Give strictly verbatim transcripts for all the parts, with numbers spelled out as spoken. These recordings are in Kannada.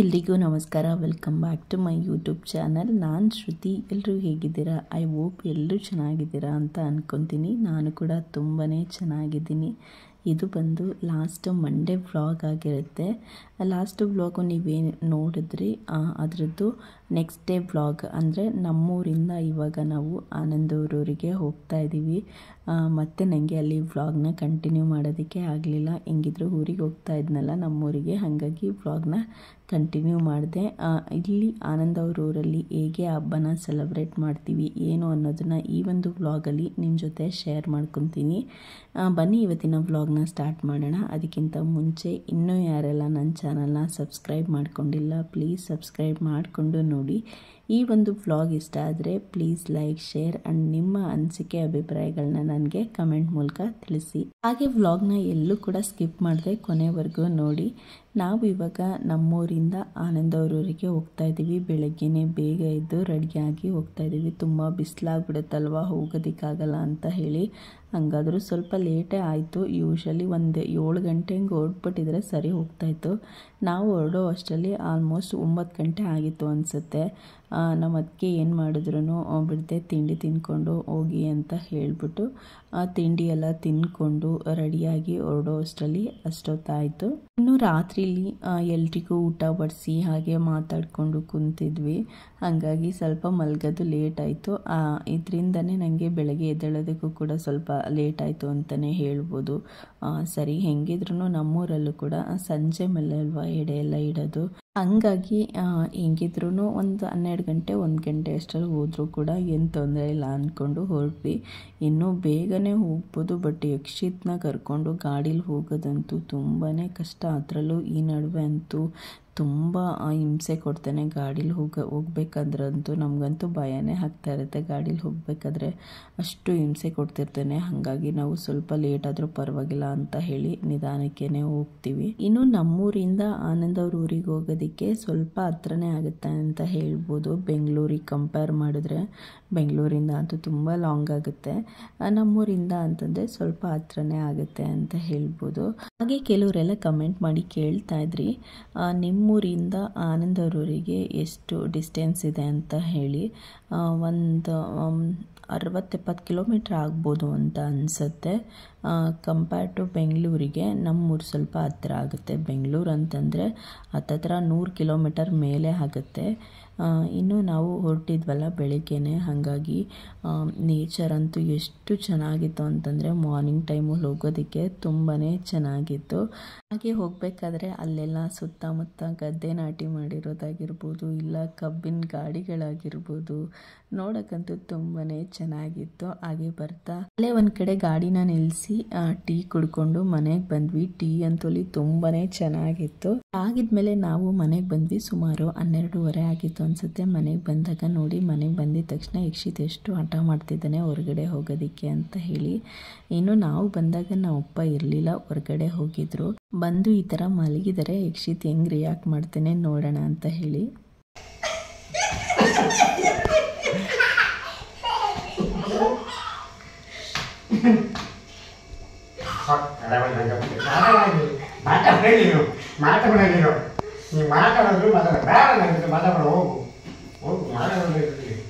ಎಲ್ರಿಗೂ ನಮಸ್ಕಾರ. Welcome back to my YouTube channel. ನಾನು ಶ್ರುತಿ. ಎಲ್ಲರೂ ಹೇಗಿದ್ದೀರಾ? ಐ ಹೋಪ್ ಎಲ್ಲರೂ ಚೆನ್ನಾಗಿದ್ದೀರಾ ಅಂತ ಅಂದ್ಕೊತೀನಿ. ನಾನು ಕೂಡ ತುಂಬಾ ಚೆನ್ನಾಗಿದ್ದೀನಿ. ಇದು ಬಂದು ಲಾಸ್ಟ್ ಮಂಡೇ ವ್ಲಾಗ್ ಆಗಿರುತ್ತೆ. ಲಾಸ್ಟ್ ವ್ಲಾಗು ನೀವೇನು ನೋಡಿದ್ರಿ ಅದರದ್ದು ನೆಕ್ಸ್ಟ್ ಡೇ ವ್ಲಾಗ್. ಅಂದರೆ ನಮ್ಮೂರಿಂದ ಇವಾಗ ನಾವು ಆನಂದೂರೂರಿಗೆ ಹೋಗ್ತಾ ಇದ್ದೀವಿ. ಮತ್ತು ನನಗೆ ಅಲ್ಲಿ ವ್ಲಾಗ್ನ ಕಂಟಿನ್ಯೂ ಮಾಡೋದಕ್ಕೆ ಆಗಲಿಲ್ಲ. ಹೆಂಗಿದ್ರು ಊರಿಗೆ ಹೋಗ್ತಾ ಇದ್ನಲ್ಲ ನಮ್ಮೂರಿಗೆ, ಹಾಗಾಗಿ ವ್ಲಾಗ್ನ ಕಂಟಿನ್ಯೂ ಮಾಡಿದೆ. ಇಲ್ಲಿ ಆನಂದೂರಲ್ಲಿ ಹೇಗೆ ಹಬ್ಬನ ಸೆಲೆಬ್ರೇಟ್ ಮಾಡ್ತೀವಿ ಏನು ಅನ್ನೋದನ್ನು ಈ ಒಂದು ವ್ಲಾಗಲ್ಲಿ ನಿಮ್ಮ ಜೊತೆ ಶೇರ್ ಮಾಡ್ಕೊತೀನಿ. ಬನ್ನಿ ಇವತ್ತಿನ ವ್ಲಾಗ್ನ ಸ್ಟಾರ್ಟ್ ಮಾಡೋಣ. ಅದಕ್ಕಿಂತ ಮುಂಚೆ ಇನ್ನೂ ಯಾರೆಲ್ಲ ನನ್ನ ಚಾನಲ್ನ ಸಬ್ಸ್ಕ್ರೈಬ್ ಮಾಡ್ಕೊಂಡಿಲ್ಲ, ಪ್ಲೀಸ್ ಸಬ್ಸ್ಕ್ರೈಬ್ ಮಾಡಿಕೊಂಡು ನೋಡಿ. ಈ ಒಂದು ವ್ಲಾಗ್ ಇಷ್ಟ ಆದರೆ ಪ್ಲೀಸ್ ಲೈಕ್, ಶೇರ್ ಆ್ಯಂಡ್ ನಿಮ್ಮ ಅನಿಸಿಕೆ ಅಭಿಪ್ರಾಯಗಳನ್ನ ನನಗೆ ಕಮೆಂಟ್ ಮೂಲಕ ತಿಳಿಸಿ. ಹಾಗೆ ವ್ಲಾಗ್ನ ಎಲ್ಲೂ ಕೂಡ ಸ್ಕಿಪ್ ಮಾಡದೆ ಕೊನೆವರೆಗೂ ನೋಡಿ. ನಾವು ಇವಾಗ ನಮ್ಮೂರಿಂದ ಆನಂದೂರಿಗೆ ಹೋಗ್ತಾ ಇದ್ದೀವಿ. ಬೆಳಗ್ಗೆನೇ ಬೇಗ ಎದ್ದು ರೆಡಿಯಾಗಿ ಹೋಗ್ತಾ ಇದ್ದೀವಿ. ತುಂಬ ಬಿಸಿಲಾಗ್ಬಿಡುತ್ತಲ್ವ, ಹೋಗೋದಕ್ಕಾಗಲ್ಲ ಅಂತ ಹೇಳಿ ಹಂಗಾದರೂ ಸ್ವಲ್ಪ ಲೇಟೇ ಆಯಿತು. ಯೂಶ್ವಲಿ ಒಂದು ಏಳು ಗಂಟೆ ಹಿಂಗೆ ಹೊರಡ್ಬಿಟ್ಟಿದ್ರೆ ಸರಿ ಹೋಗ್ತಾಯಿತ್ತು. ನಾವು ಹೊರಡೋ ಅಷ್ಟರಲ್ಲಿ ಆಲ್ಮೋಸ್ಟ್ ಒಂಬತ್ತು ಗಂಟೆ ಆಗಿತ್ತು ಅನಿಸುತ್ತೆ. ನಮ್ಮ ಅದಕ್ಕೆ ಏನು ಮಾಡಿದ್ರು ಬಿಡದೆ ತಿಂಡಿ ತಿಂದ್ಕೊಂಡು ಹೋಗಿ ಅಂತ ಹೇಳಿಬಿಟ್ಟು ತಿಂಡಿ ಎಲ್ಲ ತಿಂದ್ಕೊಂಡು ರೆಡಿಯಾಗಿ ಹೊರಡೋ ಅಷ್ಟರಲ್ಲಿ ಅಷ್ಟೊತ್ತಾಯಿತು. ಇನ್ನು ರಾತ್ರಿಲಿ ಎಲ್ರಿಗೂ ಊಟ ಬಡಿಸಿ ಹಾಗೆ ಮಾತಾಡಿಕೊಂಡು ಕುಂತಿದ್ವಿ. ಹಾಗಾಗಿ ಸ್ವಲ್ಪ ಮಲಗೋದು ಲೇಟ್ ಆಯಿತು. ಇದರಿಂದನೇ ನನಗೆ ಬೆಳಗ್ಗೆ ಎದ್ದೇಳೋದಕ್ಕೂ ಕೂಡ ಸ್ವಲ್ಪ ಲೇಟ್ ಆಯಿತು ಅಂತಲೇ ಹೇಳ್ಬೋದು. ಸರಿ, ಹೆಂಗಿದ್ರು ನಮ್ಮೂರಲ್ಲೂ ಕೂಡ ಸಂಜೆ ಮೇಲೆ ಅಲ್ವಾ ಎಡೆ ಎಲ್ಲ ಇಡೋದು. ಹಂಗಾಗಿ ಹೆಂಗಿದ್ರು ಒಂದು ಹನ್ನೆರಡು ಗಂಟೆ ಒಂದು ಗಂಟೆ ಅಷ್ಟರಲ್ಲಿ ಹೋದರೂ ಕೂಡ ಏನು ತೊಂದರೆ ಇಲ್ಲ ಅಂದ್ಕೊಂಡು ಹೊರಟ್ವಿ. ಇನ್ನೂ ಬೇಗನೆ ಹೋಗ್ಬೋದು, ಬಟ್ ಯಕ್ಷಿತ್ನ ಕರ್ಕೊಂಡು ಗಾಡೀಲಿ ಹೋಗೋದಂತೂ ತುಂಬಾ ಕಷ್ಟ. ಅದರಲ್ಲೂ ಈ ನಡುವೆ ಅಂತೂ ತುಂಬ ಹಿಂಸೆ ಕೊಡ್ತಾನೆ. ಗಾಡೀಲಿ ಹೋಗ ಹೋಗ್ಬೇಕಾದ್ರಂತೂ ನಮಗಂತೂ ಭಯನೇ ಆಗ್ತಾ ಇರುತ್ತೆ. ಗಾಡೀಲಿ ಹೋಗಬೇಕಾದ್ರೆ ಅಷ್ಟು ಹಿಂಸೆ ಕೊಡ್ತಿರ್ತಾನೆ. ಹಾಗಾಗಿ ನಾವು ಸ್ವಲ್ಪ ಲೇಟ್ ಆದರೂ ಪರವಾಗಿಲ್ಲ ಅಂತ ಹೇಳಿ ನಿಧಾನಕ್ಕೇ ಹೋಗ್ತೀವಿ. ಇನ್ನು ನಮ್ಮೂರಿಂದ ಆನಂದೂರಿಗೆ ಹೋಗೋದಕ್ಕೆ ಸ್ವಲ್ಪ ಹತ್ರನೇ ಆಗುತ್ತೆ ಅಂತ ಹೇಳ್ಬೋದು. ಬೆಂಗಳೂರಿಗೆ ಕಂಪೇರ್ ಮಾಡಿದ್ರೆ ಬೆಂಗಳೂರಿಂದ ಅಂತೂ ತುಂಬ ಲಾಂಗ್ ಆಗುತ್ತೆ. ನಮ್ಮೂರಿಂದ ಅಂತಂದರೆ ಸ್ವಲ್ಪ ಹತ್ರನೇ ಆಗುತ್ತೆ ಅಂತ ಹೇಳ್ಬೋದು. ಹಾಗೆ ಕೆಲವರೆಲ್ಲ ಕಮೆಂಟ್ ಮಾಡಿ ಕೇಳ್ತಾ ಇದ್ರಿ, ನಿಮ್ಮೂರಿಂದ ಆನಂದೂರಿಗೆ ಎಷ್ಟು ಡಿಸ್ಟೆನ್ಸ್ ಇದೆ ಅಂತ ಹೇಳಿ. ಒಂದು ಅರವತ್ತೆಪ್ಪತ್ತು ಕಿಲೋಮೀಟ್ರ್ ಆಗ್ಬೋದು ಅಂತ ಅನಿಸುತ್ತೆ. ಕಂಪೇರ್ ಟು ಬೆಂಗಳೂರಿಗೆ ನಮ್ಮೂರು ಸ್ವಲ್ಪ ಹತ್ತಿರ ಆಗುತ್ತೆ. ಬೆಂಗಳೂರು ಅಂತಂದರೆ ಹತ್ತತ್ರ ನೂರು ಕಿಲೋಮೀಟರ್ ಮೇಲೆ ಆಗುತ್ತೆ. ಇನ್ನು ನಾವು ಹೊರಟಿದ್ವಲ್ಲ ಬೆಳಗ್ಗೆನೆ, ಹಾಗಾಗಿ ನೇಚರ್ ಅಂತೂ ಎಷ್ಟು ಚೆನ್ನಾಗಿತ್ತು ಅಂತಂದರೆ ಮಾರ್ನಿಂಗ್ ಟೈಮಲ್ಲಿ ಹೋಗೋದಕ್ಕೆ ತುಂಬಾ ಚೆನ್ನಾಗಿತ್ತು. ಹಾಗೆ ಹೋಗಬೇಕಾದ್ರೆ ಅಲ್ಲೆಲ್ಲ ಸುತ್ತಮುತ್ತ ಗದ್ದೆ ನಾಟಿ ಮಾಡಿರೋದಾಗಿರ್ಬೋದು, ಇಲ್ಲ ಕಬ್ಬಿನ ಗಾಡಿಗಳಾಗಿರ್ಬೋದು, ನೋಡೋಕ್ಕಂತೂ ತುಂಬಾ ಚೆನ್ನಾಗಿತ್ತು. ಹಾಗೆ ಬರ್ತಾ ಅಲ್ಲೇ ಒಂದು ಕಡೆ ಗಾಡಿನ ನಿಲ್ಲಿಸಿ ಟೀ ಕುಡ್ಕೊಂಡು ಮನೆಗೆ ಬಂದ್ವಿ. ಟೀ ಅಂತೂ ಅಲ್ಲಿ ತುಂಬಾ ಚೆನ್ನಾಗಿತ್ತು. ಆಗಿದ್ಮೇಲೆ ನಾವು ಮನೆಗೆ ಬಂದ್ವಿ. ಸುಮಾರು ಹನ್ನೆರಡೂವರೆ ಆಗಿತ್ತು ಅನಿಸುತ್ತೆ ಮನೆಗೆ ಬಂದಾಗ. ನೋಡಿ, ಮನೆಗೆ ಬಂದಿದ ತಕ್ಷಣ ಯಕ್ಷಿತ್ ಎಷ್ಟು ಹಠ ಮಾಡ್ತಿದ್ದಾನೆ ಹೊರಗಡೆ ಹೋಗೋದಕ್ಕೆ ಅಂತ ಹೇಳಿ. ಇನ್ನು ನಾವು ಬಂದಾಗ ನಮ್ಮ ಅಪ್ಪ ಇರಲಿಲ್ಲ, ಹೊರಗಡೆ ಹೋಗಿದ್ರು. ಬಂದು ಈ ಥರ ಮಲಗಿದರೆ ಯಕ್ಷಿತ್ ಹೆಂಗೆ ರಿಯಾಕ್ಟ್ ಮಾಡ್ತೇನೆ ನೋಡೋಣ ಅಂತ ಹೇಳಿ. ಮಾತಾಡೋದು ನೀವು ಮಾತಾಡೋದು ಮಾತಾಡ ಬೇಡ ನನಗೆ ಮಾತಾಡೋ ಹೋಗು ಹೋಗು ಮಾತಾಡೋದು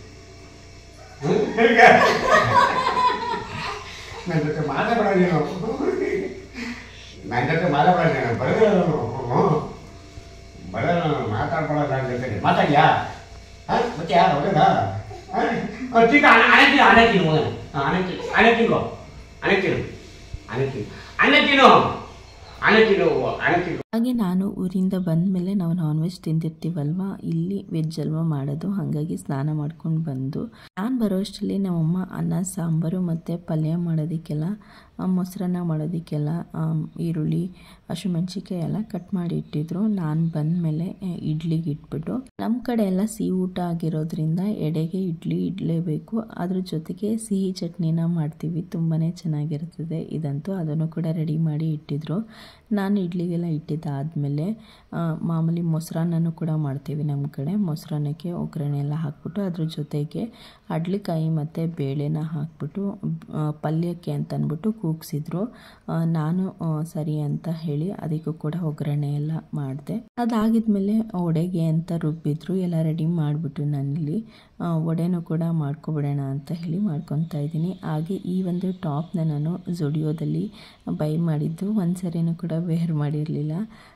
ನನ್ನ ಜೊತೆ ಮಾತಾಡೋ ನೀನು ನನ್ನ ಜೊತೆ ಮಾತಾಡೋ ನೀನು ಬರೋದು ಬರೋದು ಮಾತಾಡ್ಕೊಳ್ಳೋ ನನ್ನ ಜೊತೆ ಮಾತಾಡ್ಯಾ ಹಾಂ ಮತ್ತೆ ಯಾರು ಹೊಡೆದ ಚಿಕ್ಕ ಅಣೆತಿನ ಅಣೆತಿನ ಹೋಗೋಣ ಅಣೆತಿ ಅಣೆತಿನ್ಗೋ ಅಣೆತಿನು ಅಣೆತಿನು ಅಣೆತಿನು ಅಣೆತಿನು ಅಣೆತಿನು. ಹಾಗೆ ನಾನು ಊರಿಂದ ಬಂದ ಮೇಲೆ ನಾವು ನಾನ್ ವೆಜ್ ತಿಂದಿರ್ತೀವಲ್ವ, ಇಲ್ಲಿ ವೆಜ್ ಅಲ್ವಾ ಮಾಡೋದು. ಹಾಗಾಗಿ ಸ್ನಾನ ಮಾಡ್ಕೊಂಡು ಬಂದು ನಾನು ಬರೋ ಅಷ್ಟರಲ್ಲಿ ನಮ್ಮಮ್ಮ ಅನ್ನ ಸಾಂಬಾರು ಮತ್ತು ಪಲ್ಯ ಮಾಡೋದಕ್ಕೆಲ್ಲ, ಮೊಸರನ್ನ ಮಾಡೋದಕ್ಕೆಲ್ಲ ಈರುಳ್ಳಿ ಹಸಿಮೆಣ್ಸಿಕಾಯಿ ಎಲ್ಲ ಕಟ್ ಮಾಡಿ ಇಟ್ಟಿದ್ರು. ನಾನು ಬಂದ ಮೇಲೆ ಇಡ್ಲಿಗೆ ಇಟ್ಬಿಟ್ಟು, ನಮ್ಮ ಕಡೆ ಎಲ್ಲ ಸಿಹಿ ಊಟ ಆಗಿರೋದ್ರಿಂದ ಎಡೆಗೆ ಇಡ್ಲಿ ಇಡಲೇಬೇಕು. ಅದ್ರ ಜೊತೆಗೆ ಸಿಹಿ ಚಟ್ನಿನ ಮಾಡ್ತೀವಿ, ತುಂಬಾ ಚೆನ್ನಾಗಿರ್ತದೆ ಇದಂತೂ. ಅದನ್ನು ಕೂಡ ರೆಡಿ ಮಾಡಿ ಇಟ್ಟಿದ್ರು. ನಾನು ಇಡ್ಲಿಗೆಲ್ಲ ಇಟ್ಟಿದ್ದೆ ಮಾಡಿದ್ದಾದಮೇಲೆ ಮಾಮೂಲಿ ಮೊಸರನ್ನನೂ ಕೂಡ ಮಾಡ್ತೀವಿ ನಮ್ಮ ಕಡೆ. ಮೊಸರನ್ನಕ್ಕೆ ಒಗ್ಗರಣೆ ಎಲ್ಲ ಹಾಕ್ಬಿಟ್ಟು ಅದ್ರ ಜೊತೆಗೆ ಅಡ್ಲಿಕಾಯಿ ಮತ್ತು ಬೇಳೆನ ಹಾಕ್ಬಿಟ್ಟು ಪಲ್ಯಕ್ಕೆ ಅಂತ ಅಂದ್ಬಿಟ್ಟು ಕೂಗಿಸಿದ್ರು. ನಾನು ಸರಿ ಅಂತ ಹೇಳಿ ಅದಕ್ಕೂ ಕೂಡ ಒಗ್ಗರಣೆ ಎಲ್ಲ ಮಾಡಿದೆ. ಅದಾಗಿದ್ಮೇಲೆ ವಡೆಗೆ ಅಂತ ರುಬ್ಬಿದ್ರು, ಎಲ್ಲ ರೆಡಿ ಮಾಡಿಬಿಟ್ಟು ನಾನಿಲ್ಲಿ ವಡೆನೂ ಕೂಡ ಮಾಡ್ಕೊಬಿಡೋಣ ಅಂತ ಹೇಳಿ ಮಾಡ್ಕೊತಾ ಇದ್ದೀನಿ. ಹಾಗೆ ಈ ಒಂದು ಟಾಪ್ನ ನಾನು ಜುಡಿಯೋದಲ್ಲಿ ಬೈ ಮಾಡಿದ್ದು, ಒಂದು ಸರಿನೂ ಕೂಡ ವೇರ್ ಮಾಡಿರಲಿಲ್ಲ.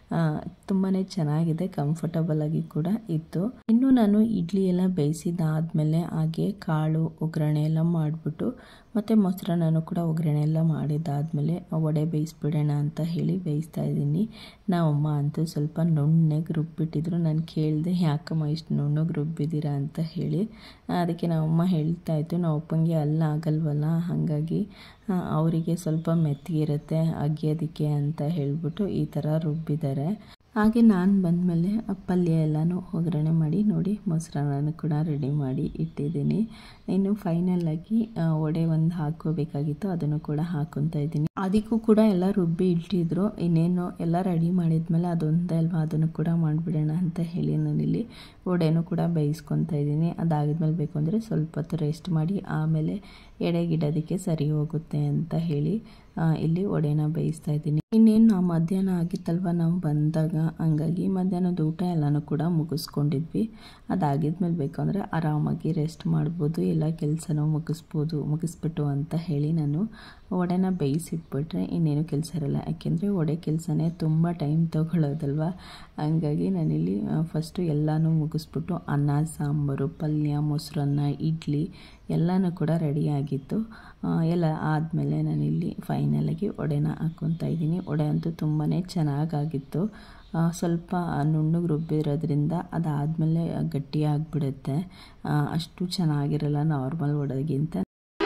ತುಂಬಾ ಚೆನ್ನಾಗಿದೆ, ಕಂಫರ್ಟಬಲ್ ಆಗಿ ಕೂಡ ಇತ್ತು. ಇನ್ನು ನಾನು ಇಡ್ಲಿ ಎಲ್ಲ ಬೇಯಿಸಿದಾದ್ಮೇಲೆ ಹಾಗೆ ಕಾಳು ಒಗ್ಗರಣೆ ಎಲ್ಲ ಮಾಡಿಬಿಟ್ಟು ಮತ್ತು ಮೊಸರನ್ನೂ ಕೂಡ ಒಗ್ಗರಣೆ ಎಲ್ಲ ಮಾಡಿದ್ದಾದಮೇಲೆ ವಡೆ ಬೇಯಿಸ್ಬಿಡೋಣ ಅಂತ ಹೇಳಿ ಬೇಯಿಸ್ತಾ ಇದ್ದೀನಿ. ನಮ್ಮಮ್ಮ ಅಂತೂ ಸ್ವಲ್ಪ ನುಣ್ಣಗೆ ರುಬ್ಬಿಟ್ಟಿದ್ರು. ನಾನು ಕೇಳಿದೆ, ಯಾಕಮ್ಮ ಇಷ್ಟು ನುಣ್ಣಗೆ ರುಬ್ಬಿದ್ದೀರಾ ಅಂತ ಹೇಳಿ. ಅದಕ್ಕೆ ನಮ್ಮಮ್ಮ ಹೇಳ್ತಾ ಇತ್ತು, ನಾವು ಅಪ್ಪಂಗೆ ಅಲ್ಲ ಆಗಲ್ವಲ್ಲ, ಹಾಗಾಗಿ ಅವರಿಗೆ ಸ್ವಲ್ಪ ಮೆತ್ತಗಿರುತ್ತೆ ಅಗಿಯೋದಕ್ಕೆ ಅಂತ ಹೇಳಿಬಿಟ್ಟು ಈ ಥರ ರುಬ್ಬಿದ್ದಾರೆ. ಹಾಗೆ ನಾನು ಬಂದಮೇಲೆ ಪಲ್ಯ ಎಲ್ಲನೂ ಒಗ್ಗರಣೆ ಮಾಡಿ ನೋಡಿ ಮೊಸರನ್ನ ಕೂಡ ರೆಡಿ ಮಾಡಿ ಇಟ್ಟಿದ್ದೀನಿ. ಇನ್ನು ಫೈನಲಾಗಿ ವಡೆ ಒಂದು ಹಾಕ್ಕೋಬೇಕಾಗಿತ್ತು, ಅದನ್ನು ಕೂಡ ಹಾಕ್ಕೊತಾ ಇದ್ದೀನಿ. ಅದಕ್ಕೂ ಕೂಡ ಎಲ್ಲ ರುಬ್ಬಿ ಇಟ್ಟಿದ್ರು. ಇನ್ನೇನು ಎಲ್ಲ ರೆಡಿ ಮಾಡಿದ್ಮೇಲೆ ಅದೊಂದೇ ಅಲ್ವಾ, ಅದನ್ನು ಕೂಡ ಮಾಡಿಬಿಡೋಣ ಅಂತ ಹೇಳಿ ನಾನಿಲ್ಲಿ ವಡೆನೂ ಕೂಡ ಬೇಯಿಸ್ಕೊತಾ ಇದ್ದೀನಿ. ಅದಾಗಿದ್ಮೇಲೆ ಬೇಕು ಅಂದರೆ ಸ್ವಲ್ಪ ಹೊತ್ತು ರೆಸ್ಟ್ ಮಾಡಿ ಆಮೇಲೆ ಎಡೆಗಿಡೋದಕ್ಕೆ ಸರಿ ಹೋಗುತ್ತೆ ಅಂತ ಹೇಳಿ ಇಲ್ಲಿ ವಡೆನ ಬೇಯಿಸ್ತಾ ಇದ್ದೀನಿ. ಇನ್ನೇನು ನಾವು ಮಧ್ಯಾಹ್ನ ಆಗಿತ್ತಲ್ವ ನಾವು ಬಂದಾಗ, ಹಂಗಾಗಿ ಮಧ್ಯಾಹ್ನದ ಊಟ ಎಲ್ಲನೂ ಕೂಡ ಮುಗಿಸ್ಕೊಂಡಿದ್ವಿ. ಅದಾಗಿದ್ಮೇಲೆ ಬೇಕಂದರೆ ಆರಾಮಾಗಿ ರೆಸ್ಟ್ ಮಾಡ್ಬೋದು, ಎಲ್ಲ ಕೆಲಸನೂ ಮುಗಿಸ್ಬೋದು ಮುಗಿಸ್ಬಿಟ್ಟು ಅಂತ ಹೇಳಿ ನಾನು ವಡೆನ ಬೇಯಿಸಿಟ್ಬಿಟ್ರೆ ಇನ್ನೇನು ಕೆಲಸ ಇರಲ್ಲ. ಯಾಕೆಂದರೆ ವಡೆ ಕೆಲಸನೇ ತುಂಬ ಟೈಮ್ ತೊಗೊಳ್ಳೋದಲ್ವ, ಹಂಗಾಗಿ ನಾನಿಲ್ಲಿ ಫಸ್ಟು ಎಲ್ಲನೂ ಮುಗಿಸ್ಬಿಟ್ಟು ಅನ್ನ ಸಾಂಬಾರು ಪಲ್ಯ ಮೊಸರನ್ನ ಇಡ್ಲಿ ಎಲ್ಲನೂ ಕೂಡ ರೆಡಿಯಾಗಿತ್ತು. ಎಲ್ಲ ಆದಮೇಲೆ ನಾನಿಲ್ಲಿ ಫೈನಲಾಗಿ ವಡೆನ ಹಾಕ್ಕೊತಾ ಇದ್ದೀನಿ. ವಡೆ ಅಂತೂ ತುಂಬಾ ಚೆನ್ನಾಗಾಗಿತ್ತು. ಸ್ವಲ್ಪ ನುಣ್ಣಗೆ ರುಬ್ಬಿರೋದ್ರಿಂದ ಅದಾದಮೇಲೆ ಗಟ್ಟಿಯಾಗಿಬಿಡುತ್ತೆ, ಅಷ್ಟು ಚೆನ್ನಾಗಿರಲ್ಲ ನಾರ್ಮಲ್ ವಡೆಗಿಂತ.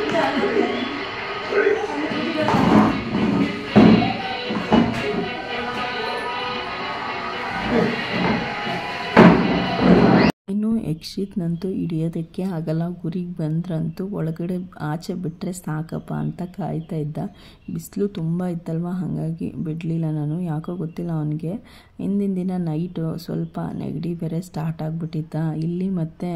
ಇನ್ನು ಯಕ್ಷಿತ್ನಂತೂ ಹಿಡಿಯೋದಕ್ಕೆ ಆಗಲ್ಲ, ಗುರಿಗೆ ಬಂದ್ರಂತೂ ಒಳಗಡೆ ಆಚೆ ಬಿಟ್ಟರೆ ಸಾಕಪ್ಪ ಅಂತ ಕಾಯ್ತಾ ಇದ್ದ. ಬಿಸಿಲು ತುಂಬ ಇತ್ತಲ್ವ, ಹಾಗಾಗಿ ಬಿಡಲಿಲ್ಲ ನಾನು. ಯಾಕೋ ಗೊತ್ತಿಲ್ಲ, ಅವನಿಗೆ ಹಿಂದಿನ ದಿನ ನೈಟು ಸ್ವಲ್ಪ ನೆಗಡಿ ಬೇರೆ ಸ್ಟಾರ್ಟ್ ಆಗಿಬಿಟ್ಟಿತ್ತ. ಇಲ್ಲಿ ಮತ್ತು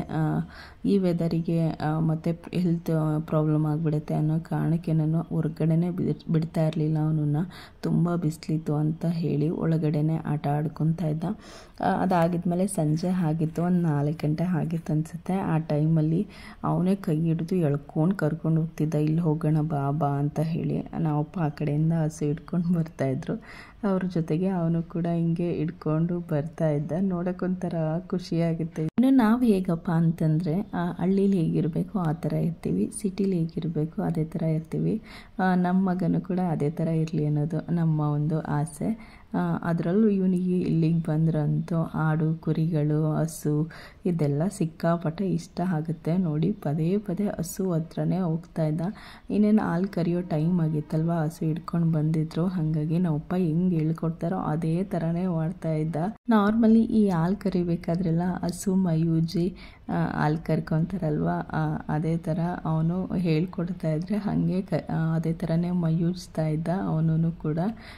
ಈ ವೆದರಿಗೆ ಮತ್ತು ಹೆಲ್ತ್ ಪ್ರಾಬ್ಲಮ್ ಆಗಿಬಿಡುತ್ತೆ ಅನ್ನೋ ಕಾರಣಕ್ಕೆ ನಾನು ಹೊರಗಡೆನೇ ಬಿಡ್ತಾ ಇರಲಿಲ್ಲ ಅವನನ್ನು. ತುಂಬ ಬಿಸಿಲಿತ್ತು ಅಂತ ಹೇಳಿ ಒಳಗಡೆನೇ ಆಟ ಆಡ್ಕೊತಾ ಇದ್ದ. ಅದಾಗಿದ್ಮೇಲೆ ಸಂಜೆ ಆಗಿತ್ತು, ಒಂದು ನಾಲ್ಕು ಗಂಟೆ ಆಗಿತ್ತು ಅನಿಸುತ್ತೆ. ಆ ಟೈಮಲ್ಲಿ ಅವನೇ ಕೈ ಹಿಡಿದು ಎಳ್ಕೊಂಡು ಕರ್ಕೊಂಡು ಹೋಗ್ತಿದ್ದ, ಇಲ್ಲಿ ಹೋಗೋಣ ಬಾ ಬಾ ಅಂತ ಹೇಳಿ. ನಾವಪ್ಪ ಆ ಕಡೆಯಿಂದ ಹಸು ಹಿಡ್ಕೊಂಡು ಬರ್ತಾಯಿದ್ರು, ಅವ್ರ ಜೊತೆಗೆ ಅವನು ಕೂಡ ಹಿಂಗೆ ಹಿಡ್ಕೊಂಡು ಬರ್ತಾ ಇದ್ದ. ನೋಡೋಕ್ಕೊಂಥರ ಖುಷಿಯಾಗುತ್ತೆ. ಇನ್ನು ನಾವು ಹೇಗಪ್ಪ ಅಂತಂದರೆ ಹಳ್ಳೀಲಿ ಹೇಗಿರಬೇಕು ಆ ಥರ ಇರ್ತೀವಿ, ಸಿಟಿಲಿ ಹೇಗಿರಬೇಕು ಅದೇ ಥರ ಇರ್ತೀವಿ. ನಮ್ಮ ಮಗನೂ ಕೂಡ ಅದೇ ಥರ ಇರಲಿ ಅನ್ನೋದು ನಮ್ಮ ಒಂದು ಆಸೆ. ಅದರಲ್ಲೂ ಇವನಿಗೆ ಇಲ್ಲಿಗೆ ಬಂದ್ರಂತೂ ಆಡು ಕುರಿಗಳು ಹಸು ಇದೆಲ್ಲ ಸಿಕ್ಕಾಪಟ್ಟೆ ಇಷ್ಟ ಆಗುತ್ತೆ. ನೋಡಿ ಪದೇ ಪದೇ ಹಸು ಹತ್ರನೇ ಹೋಗ್ತಾ ಇದ್ದ. ಇನ್ನೇನು ಹಾಲು ಕರಿಯೋ ಟೈಮ್ ಆಗಿತ್ತಲ್ವ, ಹಸು ಹಿಡ್ಕೊಂಡು ಬಂದಿದ್ರು, ಹಾಗಾಗಿ ನಮ್ಮಪ್ಪ ಹೆಂಗೆ ಹೇಳ್ಕೊಡ್ತಾರೋ ಅದೇ ಥರನೇ ಮಾಡ್ತಾ ಇದ್ದ. ನಾರ್ಮಲಿ ಈ ಹಾಲು ಕರಿಬೇಕಾದ್ರೆಲ್ಲ ಹಸು ಮಯೂಜಿ ಹಾಲು ಕರ್ಕೊತಾರಲ್ವ, ಅದೇ ಥರ ಅವನು ಹೇಳ್ಕೊಡ್ತಾ ಇದ್ರೆ ಹಾಗೆ ಕ ಅದೇ ಥರನೇ ಮಯೂಜ್ತಾ ಇದ್ದ ಅವನು ಕೂಡ.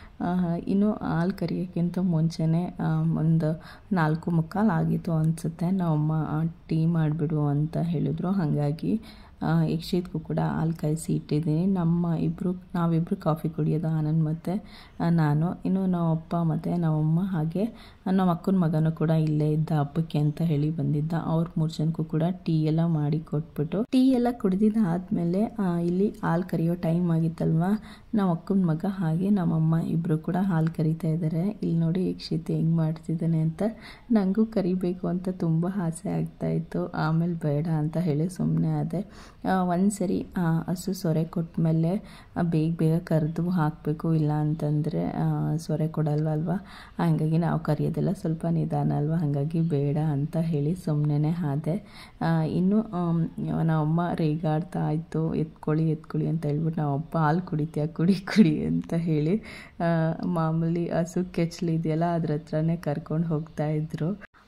ಇನ್ನು ಹಾಲು ಕರಿಯೋಕ್ಕಿಂತ ಮುಂಚೆನೇ ಒಂದು ನಾಲ್ಕು ಮುಕ್ಕಾಲು ಆಗಿತ್ತು ಅನಿಸುತ್ತೆ. ನಮ್ಮಮ್ಮ ಟೀ ಮಾಡಿಬಿಡು ಅಂತ ಹೇಳಿದ್ರು, ಹಾಗಾಗಿ ಯಕ್ಷಿತ್ಗೂ ಕೂಡ ಹಾಲು ಕಾಯಿಸಿ ಇಟ್ಟಿದ್ದೀನಿ. ನಮ್ಮ ಇಬ್ಬರು ನಾವಿಬ್ಬರು ಕಾಫಿ ಕುಡಿಯೋದು, ಆನಂದ್ ಮತ್ತು ನಾನು. ಇನ್ನು ನಮ್ಮ ಅಪ್ಪ ಮತ್ತು ನಮ್ಮಮ್ಮ ಹಾಗೆ ನಮ್ಮ ಅಕ್ಕನ ಮಗನೂ ಕೂಡ ಇಲ್ಲೇ ಇದ್ದ, ಹಬ್ಬಕ್ಕೆ ಅಂತ ಹೇಳಿ ಬಂದಿದ್ದ. ಅವ್ರ ಮೂರು ಜನಕ್ಕೂ ಕೂಡ ಟೀ ಎಲ್ಲ ಮಾಡಿ ಕೊಟ್ಬಿಟ್ಟು ಟೀ ಎಲ್ಲ ಕುಡಿದಿದ್ದಾದಮೇಲೆ ಇಲ್ಲಿ ಹಾಲು ಕರಿಯೋ ಟೈಮ್ ಆಗಿತ್ತಲ್ವ, ನಮ್ಮ ಅಕ್ಕನ ಮಗ ಹಾಗೆ ನಮ್ಮಮ್ಮ ಇಬ್ಬರು ಕೂಡ ಹಾಲು ಕರಿತಾ ಇದ್ದಾರೆ. ಇಲ್ಲಿ ನೋಡಿ ಯಕ್ಷಿತ್ ಹೆಂಗೆ ಮಾಡ್ತಿದ್ದಾನೆ ಅಂತ. ನನಗೂ ಕರಿಬೇಕು ಅಂತ ತುಂಬ ಆಸೆ ಆಗ್ತಾಯಿತ್ತು, ಆಮೇಲೆ ಬೇಡ ಅಂತ ಹೇಳಿ ಸುಮ್ಮನೆ ಆದೆ. ಒಂದು ಸರಿ ಹಸು ಸೊರೆ ಕೊಟ್ಟಮೇಲೆ ಬೇಗ ಬೇಗ ಕರೆದು ಹಾಕಬೇಕು, ಇಲ್ಲ ಅಂತಂದರೆ ಸೊರೆ ಕೊಡಲ್ವಲ್ವ, ಹಾಗಾಗಿ ನಾವು ಕರಿಯೋದೆಲ್ಲ ಸ್ವಲ್ಪ ನಿಧಾನ ಅಲ್ವ, ಹಾಗಾಗಿ ಬೇಡ ಅಂತ ಹೇಳಿ ಸುಮ್ಮನೆ ಆದೆ. ಇನ್ನು ನಮ್ಮಮ್ಮ ರೇಗಾಡ್ತಾ ಇತ್ತು, ಎತ್ಕೊಳ್ಳಿ ಎತ್ಕೊಳ್ಳಿ ಅಂತ ಹೇಳ್ಬಿಟ್ಟು ನಾವಪ್ಪ ಹಾಲು ಕುಡಿತೀಯ ಕುಡಿ ಕುಡಿ ಅಂತ ಹೇಳಿ ಮಾಮೂಲಿ ಹಸು ಕೆಚ್ಚಲಿದೆಯಲ್ಲ ಅದ್ರ ಹತ್ರನೇ ಕರ್ಕೊಂಡು ಹೋಗ್ತಾಯಿದ್ರು.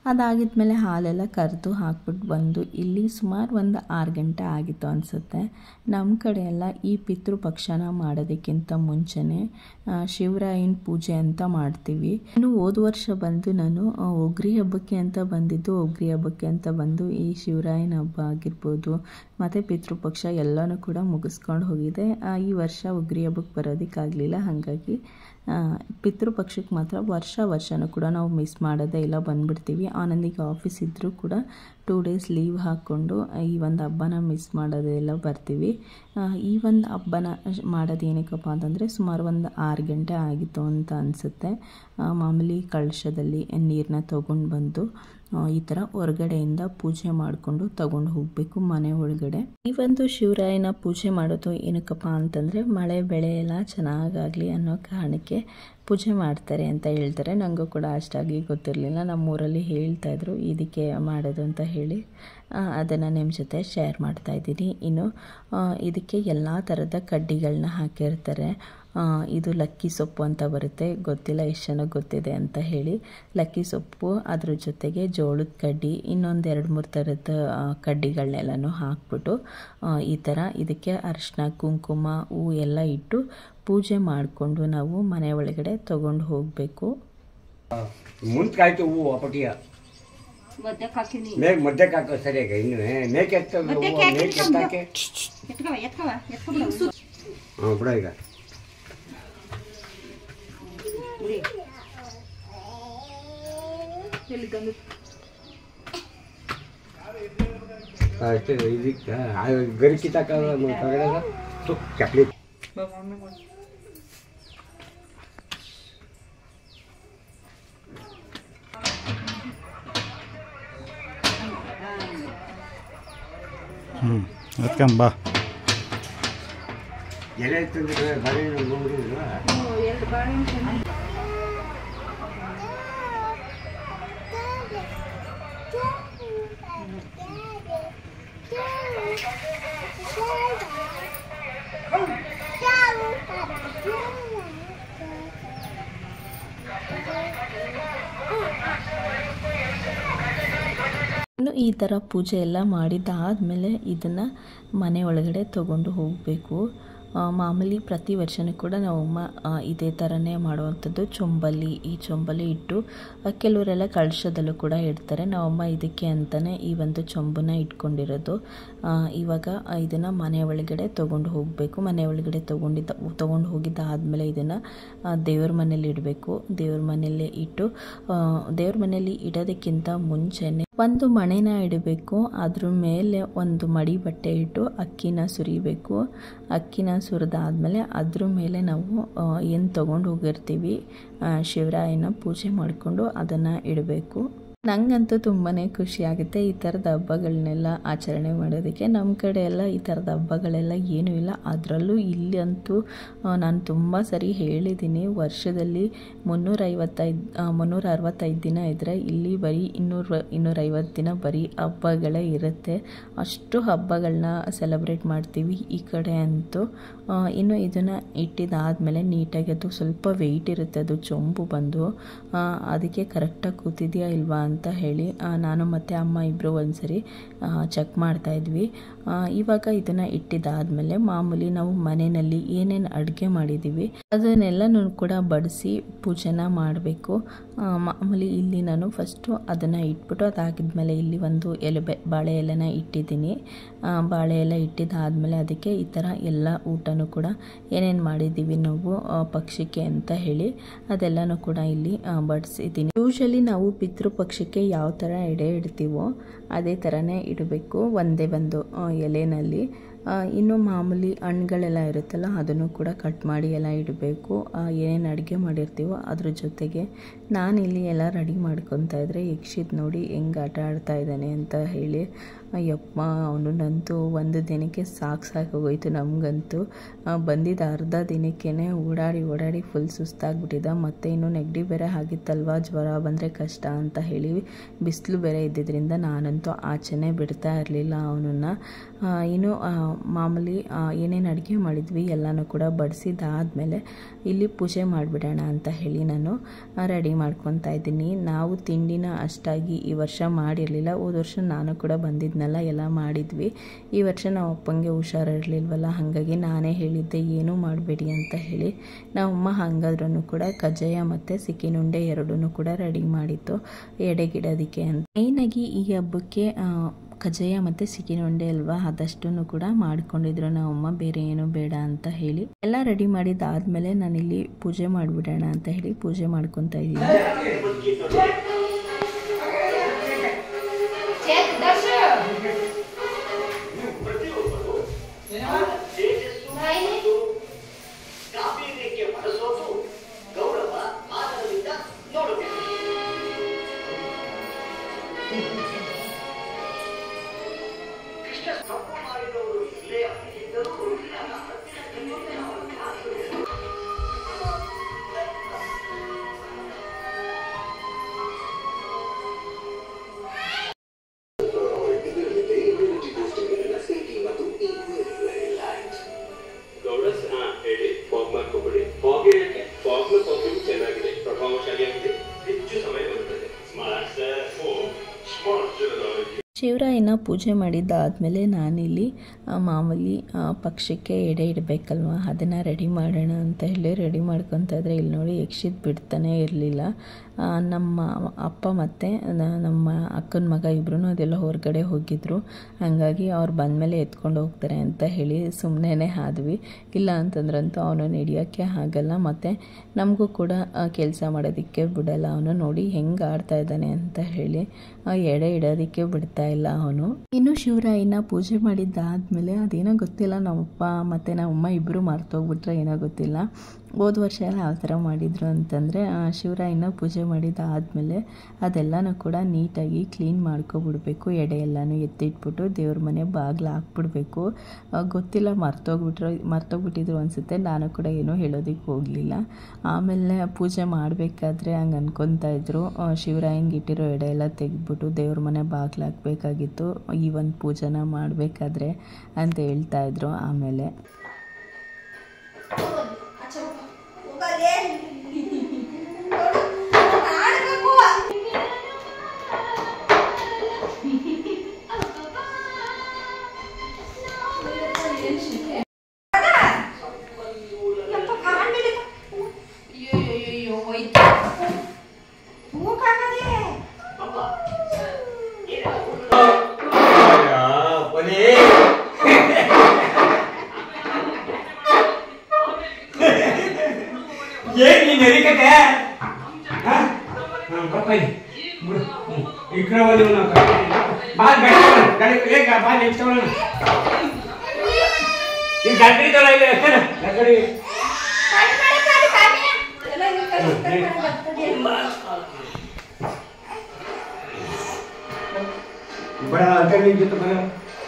ಅದಾಗಿದ್ಮೇಲೆ ಹಾಲೆಲ್ಲ ಕರೆದು ಹಾಕ್ಬಿಟ್ಟು ಬಂದು ಇಲ್ಲಿ ಸುಮಾರು ಒಂದು ಆರು ಗಂಟೆ ಆಗಿತ್ತು ಅನಿಸುತ್ತೆ. ನಮ್ಮ ಕಡೆ ಎಲ್ಲ ಈ ಪಿತೃಪಕ್ಷನ ಮಾಡೋದಕ್ಕಿಂತ ಮುಂಚೆನೇ ಶಿವರಾಯನ ಪೂಜೆ ಅಂತ ಮಾಡ್ತೀವಿ. ಇನ್ನು ಹೋದ ವರ್ಷ ಬಂದು ನಾನು ಒಗ್ರಿ ಹಬ್ಬಕ್ಕೆ ಅಂತ ಬಂದಿದ್ದು, ಒಗ್ರಿ ಹಬ್ಬಕ್ಕೆ ಅಂತ ಬಂದು ಈ ಶಿವರಾಯನ ಹಬ್ಬ ಆಗಿರ್ಬೋದು ಮತ್ತು ಪಿತೃಪಕ್ಷ ಎಲ್ಲನೂ ಕೂಡ ಮುಗಿಸ್ಕೊಂಡು ಹೋಗಿದೆ. ಈ ವರ್ಷ ಒಗ್ರಿ ಹಬ್ಬಕ್ಕೆ ಬರೋದಕ್ಕಾಗಲಿಲ್ಲ, ಹಾಗಾಗಿ ಪಿತೃಪಕ್ಷಕ್ಕೆ ಮಾತ್ರ ವರ್ಷ ವರ್ಷನೂ ಕೂಡ ನಾವು ಮಿಸ್ ಮಾಡೋದೇ ಇಲ್ಲ, ಬಂದುಬಿಡ್ತೀವಿ. ಆನಂದಿಗೆ ಆಫೀಸ್ ಇದ್ದರೂ ಕೂಡ ಟೂ ಡೇಸ್ ಲೀವ್ ಹಾಕ್ಕೊಂಡು ಈ ಒಂದು ಹಬ್ಬನ ಮಿಸ್ ಮಾಡೋದೆಲ್ಲ ಬರ್ತೀವಿ. ಈ ಒಂದು ಹಬ್ಬನ ಮಾಡೋದು ಏನಕ್ಕಪ್ಪ ಅಂತಂದರೆ ಸುಮಾರು ಒಂದು ಆರು ಗಂಟೆ ಆಗಿತ್ತು ಅಂತ ಅನಿಸುತ್ತೆ. ಮಾಮೂಲಿ ಕಳಶದಲ್ಲಿ ನೀರನ್ನ ತೊಗೊಂಡು ಬಂದು ಈ ಥರ ಹೊರಗಡೆಯಿಂದ ಪೂಜೆ ಮಾಡಿಕೊಂಡು ತಗೊಂಡು ಹೋಗಬೇಕು ಮನೆ ಒಳಗಡೆ. ಈ ಒಂದು ಶಿವರಾಯನ ಪೂಜೆ ಮಾಡೋದು ಏನಕ್ಕಪ್ಪ ಅಂತಂದರೆ ಮಳೆ ಬೆಳೆ ಎಲ್ಲ ಚೆನ್ನಾಗಾಗಲಿ ಅನ್ನೋ ಕಾರಣಕ್ಕೆ ಪೂಜೆ ಮಾಡ್ತಾರೆ ಅಂತ ಹೇಳ್ತಾರೆ. ನನಗೂ ಕೂಡ ಅಷ್ಟಾಗಿ ಗೊತ್ತಿರಲಿಲ್ಲ, ನಮ್ಮೂರಲ್ಲಿ ಹೇಳ್ತಾಯಿದ್ರು ಇದಕ್ಕೆ ಮಾಡೋದು ಅಂತ ಹೇಳಿ ಅದನ್ನು ನಿಮ್ಮ ಜೊತೆ ಶೇರ್ ಮಾಡ್ತಾಯಿದ್ದೀನಿ. ಇನ್ನು ಇದಕ್ಕೆ ಎಲ್ಲ ಥರದ ಕಡ್ಡಿಗಳನ್ನ ಹಾಕಿರ್ತಾರೆ. ಇದು ಲಕ್ಕಿ ಸೊಪ್ಪು ಅಂತ ಬರುತ್ತೆ, ಗೊತ್ತಿಲ್ಲ ಎಷ್ಟು ಚೆನ್ನಾಗಿ ಗೊತ್ತಿದೆ ಅಂತ ಹೇಳಿ. ಲಕ್ಕಿ ಸೊಪ್ಪು, ಅದ್ರ ಜೊತೆಗೆ ಜೋಳದ ಕಡ್ಡಿ, ಇನ್ನೊಂದು ಎರಡು ಮೂರು ಥರದ ಕಡ್ಡಿಗಳನ್ನೆಲ್ಲನೂ ಹಾಕ್ಬಿಟ್ಟು ಈ ಥರ ಇದಕ್ಕೆ ಅರಿಶಿನ ಕುಂಕುಮ ಹೂವು ಎಲ್ಲ ಇಟ್ಟು ಪೂಜೆ ಮಾಡಿಕೊಂಡು ನಾವು ಮನೆ ಒಳಗಡೆ ತಗೊಂಡು ಹೋಗಬೇಕು. ಮುಂದ್ಕಾಯ್ತು ಹೂವು ಪಟಿಯ ಮೇಘ ಮಧ್ಯಕ್ಕೆ ಹಾಕೋ ಸರಿಯಾಗಿ ಇನ್ನು ಮೇಕೆ ಎತ್ತ ಹಾಂ ಬಿಡ ಈಗ ಇದಕ್ಕೆ ಗರಿಕಿ ತಕ ಚಪ್ಲಿ ಹ್ಞೂ ಅದಕ್ಕಂಬ ಎಲೆ ತಂದ್ರೆ ಬಾಳೆಹಣ್ಣು ನೋಡಿಲ್ವಾ? ಎರಡು ಬಾಳೆಹಣ್ಣು ಇನ್ನು ಈ ಥರ ಪೂಜೆ ಎಲ್ಲ ಮಾಡಿದ್ದಾದಮೇಲೆ ಇದನ್ನು ಮನೆ ಒಳಗಡೆ ತಗೊಂಡು ಹೋಗಬೇಕು. ಮಾಮೂಲಿ ಪ್ರತಿ ವರ್ಷವೂ ಕೂಡ ನಮ್ಮಮ್ಮ ಇದೇ ಥರನೇ ಮಾಡುವಂಥದ್ದು. ಚೊಂಬಲ್ಲಿ ಈ ಚೊಂಬಲ್ಲಿ ಇಟ್ಟು ಕೆಲವರೆಲ್ಲ ಕಳಶದಲ್ಲೂ ಕೂಡ ಇಡ್ತಾರೆ. ನಮ್ಮಮ್ಮ ಇದಕ್ಕೆ ಅಂತಲೇ ಈ ಒಂದು ಚೊಂಬನ್ನ ಇಟ್ಕೊಂಡಿರೋದು. ಇವಾಗ ಇದನ್ನು ಮನೆ ಒಳಗಡೆ ತೊಗೊಂಡು ಹೋಗಬೇಕು. ಮನೆ ಒಳಗಡೆ ತೊಗೊಂಡಿದ್ದ ತೊಗೊಂಡು ಹೋಗಿದ್ದಾದಮೇಲೆ ಇದನ್ನು ದೇವ್ರ ಮನೇಲಿ ಇಡಬೇಕು. ದೇವ್ರ ಮನೆಯಲ್ಲೇ ಇಟ್ಟು ದೇವ್ರ ಮನೆಯಲ್ಲಿ ಇಡೋದಕ್ಕಿಂತ ಮುಂಚೆನೇ ಒಂದು ಮಣೆನ ಇಡಬೇಕು. ಅದ್ರ ಮೇಲೆ ಒಂದು ಮಡಿ ಬಟ್ಟೆ ಇಟ್ಟು ಅಕ್ಕಿನ ಸುರಿಬೇಕು. ಅಕ್ಕಿನ ಸುರಿದಾದ್ಮೇಲೆ ಅದ್ರ ಮೇಲೆ ನಾವು ಏನು ತೊಗೊಂಡು ಹೋಗಿರ್ತೀವಿ ಶಿವರಾಯನ ಪೂಜೆ ಮಾಡಿಕೊಂಡು ಅದನ್ನು ಇಡಬೇಕು. ನನಗಂತೂ ತುಂಬಾ ಖುಷಿ ಆಗುತ್ತೆ ಈ ಥರದ ಹಬ್ಬಗಳನ್ನೆಲ್ಲ ಆಚರಣೆ ಮಾಡೋದಕ್ಕೆ. ನಮ್ಮ ಕಡೆ ಎಲ್ಲ ಈ ಥರದ ಹಬ್ಬಗಳೆಲ್ಲ ಏನೂ ಇಲ್ಲ. ಅದರಲ್ಲೂ ಇಲ್ಲಿ ಅಂತೂ ನಾನು ತುಂಬ ಸರಿ ಹೇಳಿದ್ದೀನಿ, ವರ್ಷದಲ್ಲಿ ಮುನ್ನೂರ ಐವತ್ತೈದು ಮುನ್ನೂರ ಅರವತ್ತೈದು ದಿನ ಇದ್ದರೆ ಇಲ್ಲಿ ಬರೀ ಇನ್ನೂರ ಇನ್ನೂರೈವತ್ತು ದಿನ ಬರೀ ಹಬ್ಬಗಳೇ ಇರುತ್ತೆ. ಅಷ್ಟು ಹಬ್ಬಗಳನ್ನ ಸೆಲೆಬ್ರೇಟ್ ಮಾಡ್ತೀವಿ ಈ ಕಡೆ ಅಂತೂ. ಇನ್ನು ಇದನ್ನು ಇಟ್ಟಿದ್ದಾದಮೇಲೆ ನೀಟಾಗಿ ಅದು ಸ್ವಲ್ಪ ವೆಯ್ಟ್ ಇರುತ್ತೆ, ಅದು ಚೊಂಬು ಬಂದು ಅದಕ್ಕೆ ಕರೆಕ್ಟಾಗಿ ಕೂತಿದೆಯಾ ಇಲ್ವಾ ಅಂತ ಹೇಳಿ ನಾನು ಮತ್ತು ಅಮ್ಮ ಇಬ್ಬರು ಒಂದ್ಸರಿ ಚೆಕ್ ಮಾಡ್ತಾಯಿದ್ವಿ. ಇವಾಗ ಇದನ್ನು ಇಟ್ಟಿದ್ದಾದಮೇಲೆ ಮಾಮೂಲಿ ನಾವು ಮನೆಯಲ್ಲಿ ಏನೇನು ಅಡುಗೆ ಮಾಡಿದ್ದೀವಿ ಅದನ್ನೆಲ್ಲನೂ ಕೂಡ ಬಡಿಸಿ ಪೂಜೆನ ಮಾಡಬೇಕು. ಮಾಮೂಲಿ ಇಲ್ಲಿ ನಾನು ಫಸ್ಟು ಅದನ್ನು ಇಟ್ಬಿಟ್ಟು ಅದಾಗಿದ್ಮೇಲೆ ಇಲ್ಲಿ ಒಂದು ಎಲೆ ಬಾಳೆ ಎಲೆನ ಇಟ್ಟಿದ್ದೀನಿ. ಬಾಳೆ ಎಲೆ ಇಟ್ಟಿದ್ದಾದಮೇಲೆ ಅದಕ್ಕೆ ಈ ಥರ ಎಲ್ಲ ಊಟನೂ ಕೂಡ ಏನೇನು ಮಾಡಿದ್ದೀವಿ ನಾವು ಪಕ್ಷಿಗೆ ಅಂತ ಹೇಳಿ ಅದೆಲ್ಲನೂ ಕೂಡ ಇಲ್ಲಿ ಬಡಿಸಿದ್ದೀನಿ. ಯೂಶಲಿ ನಾವು ಪಿತೃಪಕ್ಷಕ್ಕೆ ಯಾವ ಥರ ಎಡೆ ಇಡ್ತೀವೋ ಅದೇ ಥರನೇ ಇಡಬೇಕು ಒಂದೇ ಒಂದು ಎಲೆಯಲ್ಲಿ. ಇನ್ನು ಮಾಮೂಲಿ ಹಣ್ಣುಗಳೆಲ್ಲ ಇರುತ್ತಲ್ಲ ಅದನ್ನು ಕೂಡ ಕಟ್ ಮಾಡಿ ಎಲ್ಲ ಇಡಬೇಕು. ಏನೇನು ಅಡುಗೆ ಮಾಡಿರ್ತೀವೋ ಅದ್ರ ಜೊತೆಗೆ ನಾನಿಲ್ಲಿ ಎಲ್ಲ ರೆಡಿ ಮಾಡ್ಕೊತಾ ಇದ್ದರೆ ಯಕ್ಷಿತ್ ನೋಡಿ ಹೆಂಗೆ ಆಟ ಆಡ್ತಾ ಇದ್ದಾನೆ ಅಂತ ಹೇಳಿ. ಯಪ್ಪ ಅವನಂತೂ ಒಂದು ದಿನಕ್ಕೆ ಸಾಕು ಸಾಕೋಗೋಯ್ತು. ನಮಗಂತೂ ಬಂದಿದ್ದ ಅರ್ಧ ದಿನಕ್ಕೇ ಓಡಾಡಿ ಓಡಾಡಿ ಫುಲ್ ಸುಸ್ತಾಗ್ಬಿಟ್ಟಿದ್ದ. ಮತ್ತು ಇನ್ನು ನೆಗಡಿ ಬೇರೆ ಆಗಿತ್ತಲ್ವ, ಜ್ವರ ಬಂದರೆ ಕಷ್ಟ ಅಂತ ಹೇಳಿ ಬಿಸಿಲು ಬೇರೆ ಇದ್ದಿದ್ದರಿಂದ ನಾನಂತೂ ಆಚೆನೇ ಬಿಡ್ತಾ ಇರಲಿಲ್ಲ ಅವನನ್ನು. ಇನ್ನು ಮಾಮೂಲಿ ಏನೇನು ಅಡುಗೆ ಮಾಡಿದ್ವಿ ಎಲ್ಲನೂ ಕೂಡ ಬಡಿಸಿದಾದಮೇಲೆ ಇಲ್ಲಿ ಪೂಜೆ ಮಾಡಿಬಿಡೋಣ ಅಂತ ಹೇಳಿ ನಾನು ರೆಡಿ ಮಾಡ್ಕೊತಾ ಇದ್ದೀನಿ. ನಾವು ತಿಂಡಿನ ಅಷ್ಟಾಗಿ ಈ ವರ್ಷ ಮಾಡಿರಲಿಲ್ಲ. ಹೋದ ವರ್ಷ ನಾನು ಕೂಡ ಬಂದಿದ್ನೆಲ್ಲ ಎಲ್ಲ ಮಾಡಿದ್ವಿ. ಈ ವರ್ಷ ನಾವು ಅಪ್ಪಂಗೆ ಹುಷಾರಿರಲಿಲ್ವಲ್ಲ, ಹಾಗಾಗಿ ನಾನೇ ಹೇಳಿದ್ದೆ ಏನೂ ಮಾಡಬೇಡಿ ಅಂತ ಹೇಳಿ. ನಮ್ಮಮ್ಮ ಹಾಗಾದ್ರೂ ಕೂಡ ಕಜ್ಜಾಯ ಮತ್ತು ಸಿಕ್ಕಿನುಂಡೆ ಎರಡೂ ಕೂಡ ರೆಡಿ ಮಾಡಿತ್ತು ಎಡೆಗಿಡೋದಕ್ಕೆ ಅಂತ. ಮೇಯ್ನಾಗಿ ಈ ಹಬ್ಬಕ್ಕೆ ಕಜ್ಜಾಯ ಮತ್ತು ಸಿಕ್ಕಿನುಂಡೆ ಅಲ್ವಾ, ಅದಷ್ಟೂ ಕೂಡ ಮಾಡ್ಕೊಂಡಿದ್ರು ನಮ್ಮಮ್ಮ, ಬೇರೆ ಏನು ಬೇಡ ಅಂತ ಹೇಳಿ. ಎಲ್ಲ ರೆಡಿ ಮಾಡಿದ್ದಾದ್ಮೇಲೆ ನಾನಿಲ್ಲಿ ಪೂಜೆ ಮಾಡಿಬಿಡೋಣ ಅಂತ ಹೇಳಿ ಪೂಜೆ ಮಾಡ್ಕೊತಾ ಇದ್ದೀನಿ. ಶಿವರಾಯನ ಪೂಜೆ ಮಾಡಿದ್ದಾದಮೇಲೆ ನಾನಿಲ್ಲಿ ಮಾಮೂಲಿ ಪಕ್ಷಕ್ಕೆ ಎಡೆ ಇಡಬೇಕಲ್ವ, ಅದನ್ನು ರೆಡಿ ಮಾಡೋಣ ಅಂತ ಹೇಳಿ ರೆಡಿ ಮಾಡ್ಕೊತಾ ಇದ್ರೆ ಇಲ್ಲಿ ನೋಡಿ ಯಕ್ಷಿತ್ ಬಿಡ್ತಾನೆ ಇರಲಿಲ್ಲ. ನಮ್ಮ ಅಪ್ಪ ಮತ್ತು ನಮ್ಮ ಅಕ್ಕನ ಮಗ ಇಬ್ಬರೂ ಅದೆಲ್ಲ ಹೊರಗಡೆ ಹೋಗಿದ್ರು. ಹಾಗಾಗಿ ಅವ್ರು ಬಂದಮೇಲೆ ಎತ್ಕೊಂಡು ಹೋಗ್ತಾರೆ ಅಂತ ಹೇಳಿ ಸುಮ್ಮನೆ ಆದ್ವಿ. ಇಲ್ಲ ಅಂತಂದ್ರಂತೂ ಅವನು ಹಿಡಿಯೋಕ್ಕೆ ಆಗಲ್ಲ, ಮತ್ತು ನಮಗೂ ಕೂಡ ಕೆಲಸ ಮಾಡೋದಕ್ಕೆ ಬಿಡಲ್ಲ. ಅವನು ನೋಡಿ ಹೆಂಗೆ ಆಡ್ತಾ ಇದ್ದಾನೆ ಅಂತ ಹೇಳಿ ಎಡೆ ಇಡೋದಕ್ಕೆ ಬಿಡ್ತಾ ಇಲ್ಲ ಅವನು. ಇನ್ನು ಶಿವರಾಯನ ಪೂಜೆ ಮಾಡಿದ್ದಾದಮೇಲೆ ಅದೇನೋ ಗೊತ್ತಿಲ್ಲ, ನಮ್ಮಪ್ಪ ಮತ್ತು ನಮ್ಮಮ್ಮ ಇಬ್ಬರು ಮರ್ತೋಗ್ಬಿಟ್ರೆ ಏನೋ ಗೊತ್ತಿಲ್ಲ. ಹೋದ ವರ್ಷ ಎಲ್ಲ ಯಾವ ಥರ ಮಾಡಿದರು ಅಂತಂದರೆ, ಶಿವರಾಯನ ಪೂಜೆ ಮಾಡಿದ್ದಾದಮೇಲೆ ಅದೆಲ್ಲನೂ ಕೂಡ ನೀಟಾಗಿ ಕ್ಲೀನ್ ಮಾಡ್ಕೊಬಿಡ್ಬೇಕು. ಎಡೆ ಎಲ್ಲನೂ ಎತ್ತಿಟ್ಬಿಟ್ಟು ದೇವ್ರ ಮನೆ ಬಾಗಿಲು ಹಾಕ್ಬಿಡ್ಬೇಕು. ಗೊತ್ತಿಲ್ಲ, ಮರ್ತೋಗ್ಬಿಟ್ರು ಮರ್ತೋಗ್ಬಿಟ್ಟಿದ್ರು ಅನಿಸುತ್ತೆ. ನಾನು ಕೂಡ ಏನೂ ಹೇಳೋದಕ್ಕೆ ಹೋಗಲಿಲ್ಲ. ಆಮೇಲೆ ಪೂಜೆ ಮಾಡಬೇಕಾದ್ರೆ ಹಂಗೆ ಅನ್ಕೊತಾ ಇದ್ರು, ಶಿವರಾಯಂಗೆ ಇಟ್ಟಿರೋ ಎಡೆ ಎಲ್ಲ ತೆಗೆದ್ಬಿಟ್ಟು ದೇವ್ರ ಮನೆ ಬಾಗಿಲು ಹಾಕಬೇಕಾಗಿತ್ತು ಈ ಒಂದು ಪೂಜೆನ ಮಾಡಬೇಕಾದ್ರೆ ಅಂತ ಹೇಳ್ತಾಯಿದ್ರು. ಆಮೇಲೆ बड़ा अंतर नहीं जो तो बना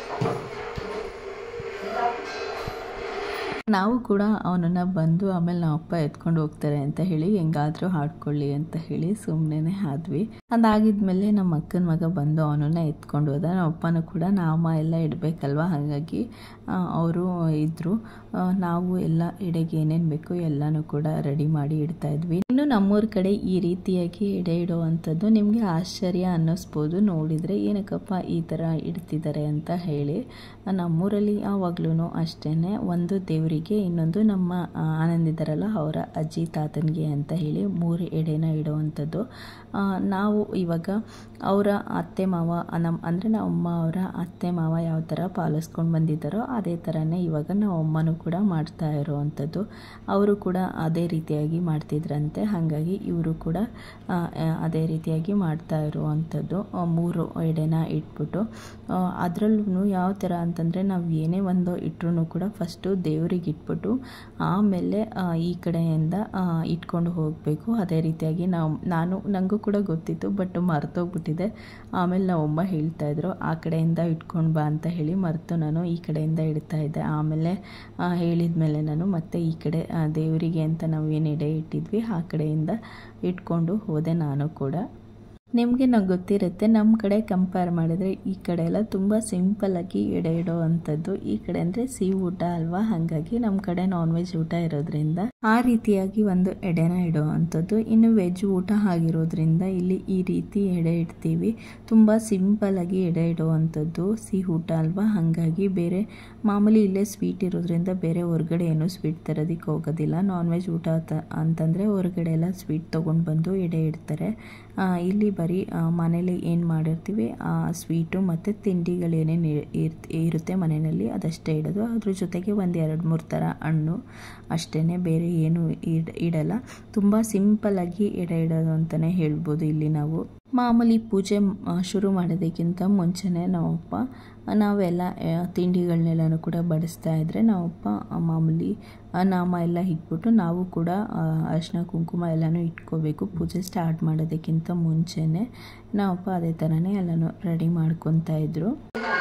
ನಾವು ಕೂಡ ಅವನನ್ನು ಬಂದು ಆಮೇಲೆ ನಮ್ಮ ಅಪ್ಪ ಎತ್ಕೊಂಡು ಹೋಗ್ತಾರೆ ಅಂತ ಹೇಳಿ ಹೆಂಗಾದರೂ ಹಾಡ್ಕೊಳ್ಳಿ ಅಂತ ಹೇಳಿ ಸುಮ್ಮನೆ ಆದ್ವಿ. ಅದಾಗಿದ್ಮೇಲೆ ನಮ್ಮ ಅಕ್ಕನ ಮಗ ಬಂದು ಅವನನ್ನು ಎತ್ಕೊಂಡು ಹೋದ. ನಮ್ಮ ಅಪ್ಪನೂ ಕೂಡ ನಾಮ ಎಲ್ಲ ಇಡಬೇಕಲ್ವ, ಹಾಗಾಗಿ ಅವರು ಇದ್ದರು. ನಾವು ಎಲ್ಲ ಎಡೆಗೆ ಏನೇನು ಬೇಕು ಎಲ್ಲನೂ ಕೂಡ ರೆಡಿ ಮಾಡಿ ಇಡ್ತಾ ಇದ್ವಿ. ಇನ್ನು ನಮ್ಮೂರ ಕಡೆ ಈ ರೀತಿಯಾಗಿ ಎಡೆ ಇಡುವಂಥದ್ದು ನಿಮಗೆ ಆಶ್ಚರ್ಯ ಅನ್ನಿಸ್ಬೋದು ನೋಡಿದರೆ, ಏನಕ್ಕಪ್ಪ ಈ ಥರ ಇಡ್ತಿದ್ದಾರೆ ಅಂತ ಹೇಳಿ. ನಮ್ಮೂರಲ್ಲಿ ಯಾವಾಗ್ಲೂ ಅಷ್ಟೇ, ಒಂದು ದೇವರಿಗೆ, ಇನ್ನೊಂದು ನಮ್ಮ ಆನಂದಿದ್ದಾರಲ್ಲ ಅವರ ಅಜ್ಜಿ ತಾತನಿಗೆ ಅಂತ ಹೇಳಿ ಮೂರು ಎಡೆನ ಇಡುವಂಥದ್ದು. ನಾವು ಇವಾಗ ಅವರ ಅತ್ತೆ ಮಾವ ನಮ್ಮ ಅಂದರೆ ನಮ್ಮ ಅಮ್ಮ ಅವರ ಅತ್ತೆ ಮಾವ ಯಾವ ಥರ ಪಾಲಿಸ್ಕೊಂಡು ಬಂದಿದ್ದಾರೋ ಅದೇ ಥರನೇ ಇವಾಗ ನಾವು ಅಮ್ಮನೂ ಕೂಡ ಮಾಡ್ತಾ ಇರೋವಂಥದ್ದು. ಅವರು ಕೂಡ ಅದೇ ರೀತಿಯಾಗಿ ಮಾಡ್ತಿದ್ರಂತೆ, ಹಾಗಾಗಿ ಇವರು ಕೂಡ ಅದೇ ರೀತಿಯಾಗಿ ಮಾಡ್ತಾ ಇರುವಂಥದ್ದು. ಮೂರು ಎಡೆನ ಇಟ್ಬಿಟ್ಟು ಅದರಲ್ಲೂ ಯಾವ ಥರ ಅಂತಂದರೆ, ನಾವು ಏನೇ ಒಂದು ಇಟ್ಟರೂ ಕೂಡ ಫಸ್ಟು ದೇವರಿಗೆ ಇಟ್ಬಿಟ್ಟು ಆಮೇಲೆ ಈ ಕಡೆಯಿಂದ ಇಟ್ಕೊಂಡು ಹೋಗಬೇಕು. ಅದೇ ರೀತಿಯಾಗಿ ನಾವು ನಾನು ನನಗೂ ಕೂಡ ಗೊತ್ತಿತ್ತು, ಬಟ್ ಮರ್ತೋಗ್ಬಿಟ್ಟಿದೆ. ಆಮೇಲೆ ನಾವಮ್ಮ ಹೇಳ್ತಾಯಿದ್ರು ಆ ಕಡೆಯಿಂದ ಇಟ್ಕೊಂಡು ಬಾ ಅಂತ ಹೇಳಿ, ಮರೆತು ನಾನು ಈ ಕಡೆಯಿಂದ ಇಡ್ತಾ ಇದ್ದೆ. ಆಮೇಲೆ ಹೇಳಿದ ಮೇಲೆ ನಾನು ಮತ್ತೆ ಈ ಕಡೆ ದೇವರಿಗೆ ಅಂತ ನಾವು ಏನು ಎಡೆ ಇಟ್ಟಿದ್ವಿ ಆ ಕಡೆಯಿಂದ ಇಟ್ಕೊಂಡು ಹೋದೆ ನಾನು ಕೂಡ. ನಿಮಗೆ ನಾವು ಗೊತ್ತಿರುತ್ತೆ, ನಮ್ಮ ಕಡೆ ಕಂಪೇರ್ ಮಾಡಿದರೆ ಈ ಕಡೆ ಎಲ್ಲ ತುಂಬ ಸಿಂಪಲ್ಲಾಗಿ ಎಡೆ ಇಡೋ ಅಂಥದ್ದು. ಈ ಕಡೆ ಅಂದರೆ ಸಿಹಿ ಊಟ ಅಲ್ವಾ, ಹಾಗಾಗಿ ನಮ್ಮ ಕಡೆ ನಾನ್ ವೆಜ್ ಊಟ ಇರೋದ್ರಿಂದ ಆ ರೀತಿಯಾಗಿ ಒಂದು ಎಡೆನ ಇಡೋ ಅಂಥದ್ದು. ಇನ್ನು ವೆಜ್ ಊಟ ಆಗಿರೋದ್ರಿಂದ ಇಲ್ಲಿ ಈ ರೀತಿ ಎಡೆ ಇಡ್ತೀವಿ. ತುಂಬ ಸಿಂಪಲ್ಲಾಗಿ ಎಡೆ ಇಡೋ ಅಂಥದ್ದು. ಸಿಹಿ ಊಟ ಅಲ್ವಾ, ಹಾಗಾಗಿ ಬೇರೆ ಮಾಮೂಲಿ ಇಲ್ಲೇ ಸ್ವೀಟ್ ಇರೋದ್ರಿಂದ ಬೇರೆ ಹೊರಗಡೆ ಏನೂ ಸ್ವೀಟ್ ತರೋದಕ್ಕೆ ಹೋಗೋದಿಲ್ಲ. ನಾನ್ ವೆಜ್ ಊಟ ಅಂತಂದರೆ ಹೊರಗಡೆ ಎಲ್ಲ ಸ್ವೀಟ್ ತೊಗೊಂಡು ಬಂದು ಎಡೆ ಇಡ್ತಾರೆ. ಇಲ್ಲಿ ಬರೀ ಮನೇಲಿ ಏನು ಮಾಡಿರ್ತೀವಿ ಆ ಸ್ವೀಟು ಮತ್ತು ತಿಂಡಿಗಳೇನೇನು ಇರುತ್ತೆ ಮನೆಯಲ್ಲಿ ಅದಷ್ಟೇ ಇಡೋದು. ಅದ್ರ ಜೊತೆಗೆ ಒಂದು ಎರಡು ಮೂರು ಥರ ಹಣ್ಣು ಅಷ್ಟೇ, ಬೇರೆ ಏನು ಇಡ ಇಡಲ್ಲ ತುಂಬ ಸಿಂಪಲ್ಲಾಗಿ ಎಡೆ ಇಡೋದು ಅಂತಲೇ ಹೇಳ್ಬೋದು. ಇಲ್ಲಿ ನಾವು ಮಾಮೂಲಿ ಪೂಜೆ ಶುರು ಮಾಡೋದಕ್ಕಿಂತ ಮುಂಚೆನೇ ನಾವಪ್ಪ ನಾವೆಲ್ಲ ತಿಂಡಿಗಳನ್ನೆಲ್ಲನೂ ಕೂಡ ಬಡಿಸ್ತಾ ಇದ್ದರೆ ನಾವಪ್ಪ ಮಾಮೂಲಿ ನಾಮ ಎಲ್ಲ ಇಟ್ಬಿಟ್ಟು ನಾವು ಕೂಡ ಅರಿಶಿನ ಕುಂಕುಮ ಎಲ್ಲನೂ ಇಟ್ಕೋಬೇಕು. ಪೂಜೆ ಸ್ಟಾರ್ಟ್ ಮಾಡೋದಕ್ಕಿಂತ ಮುಂಚೆನೇ ನಾವಪ್ಪ ಅದೇ ಥರನೇ ಎಲ್ಲನೂ ರೆಡಿ ಮಾಡ್ಕೊತಾ ಇದ್ರು.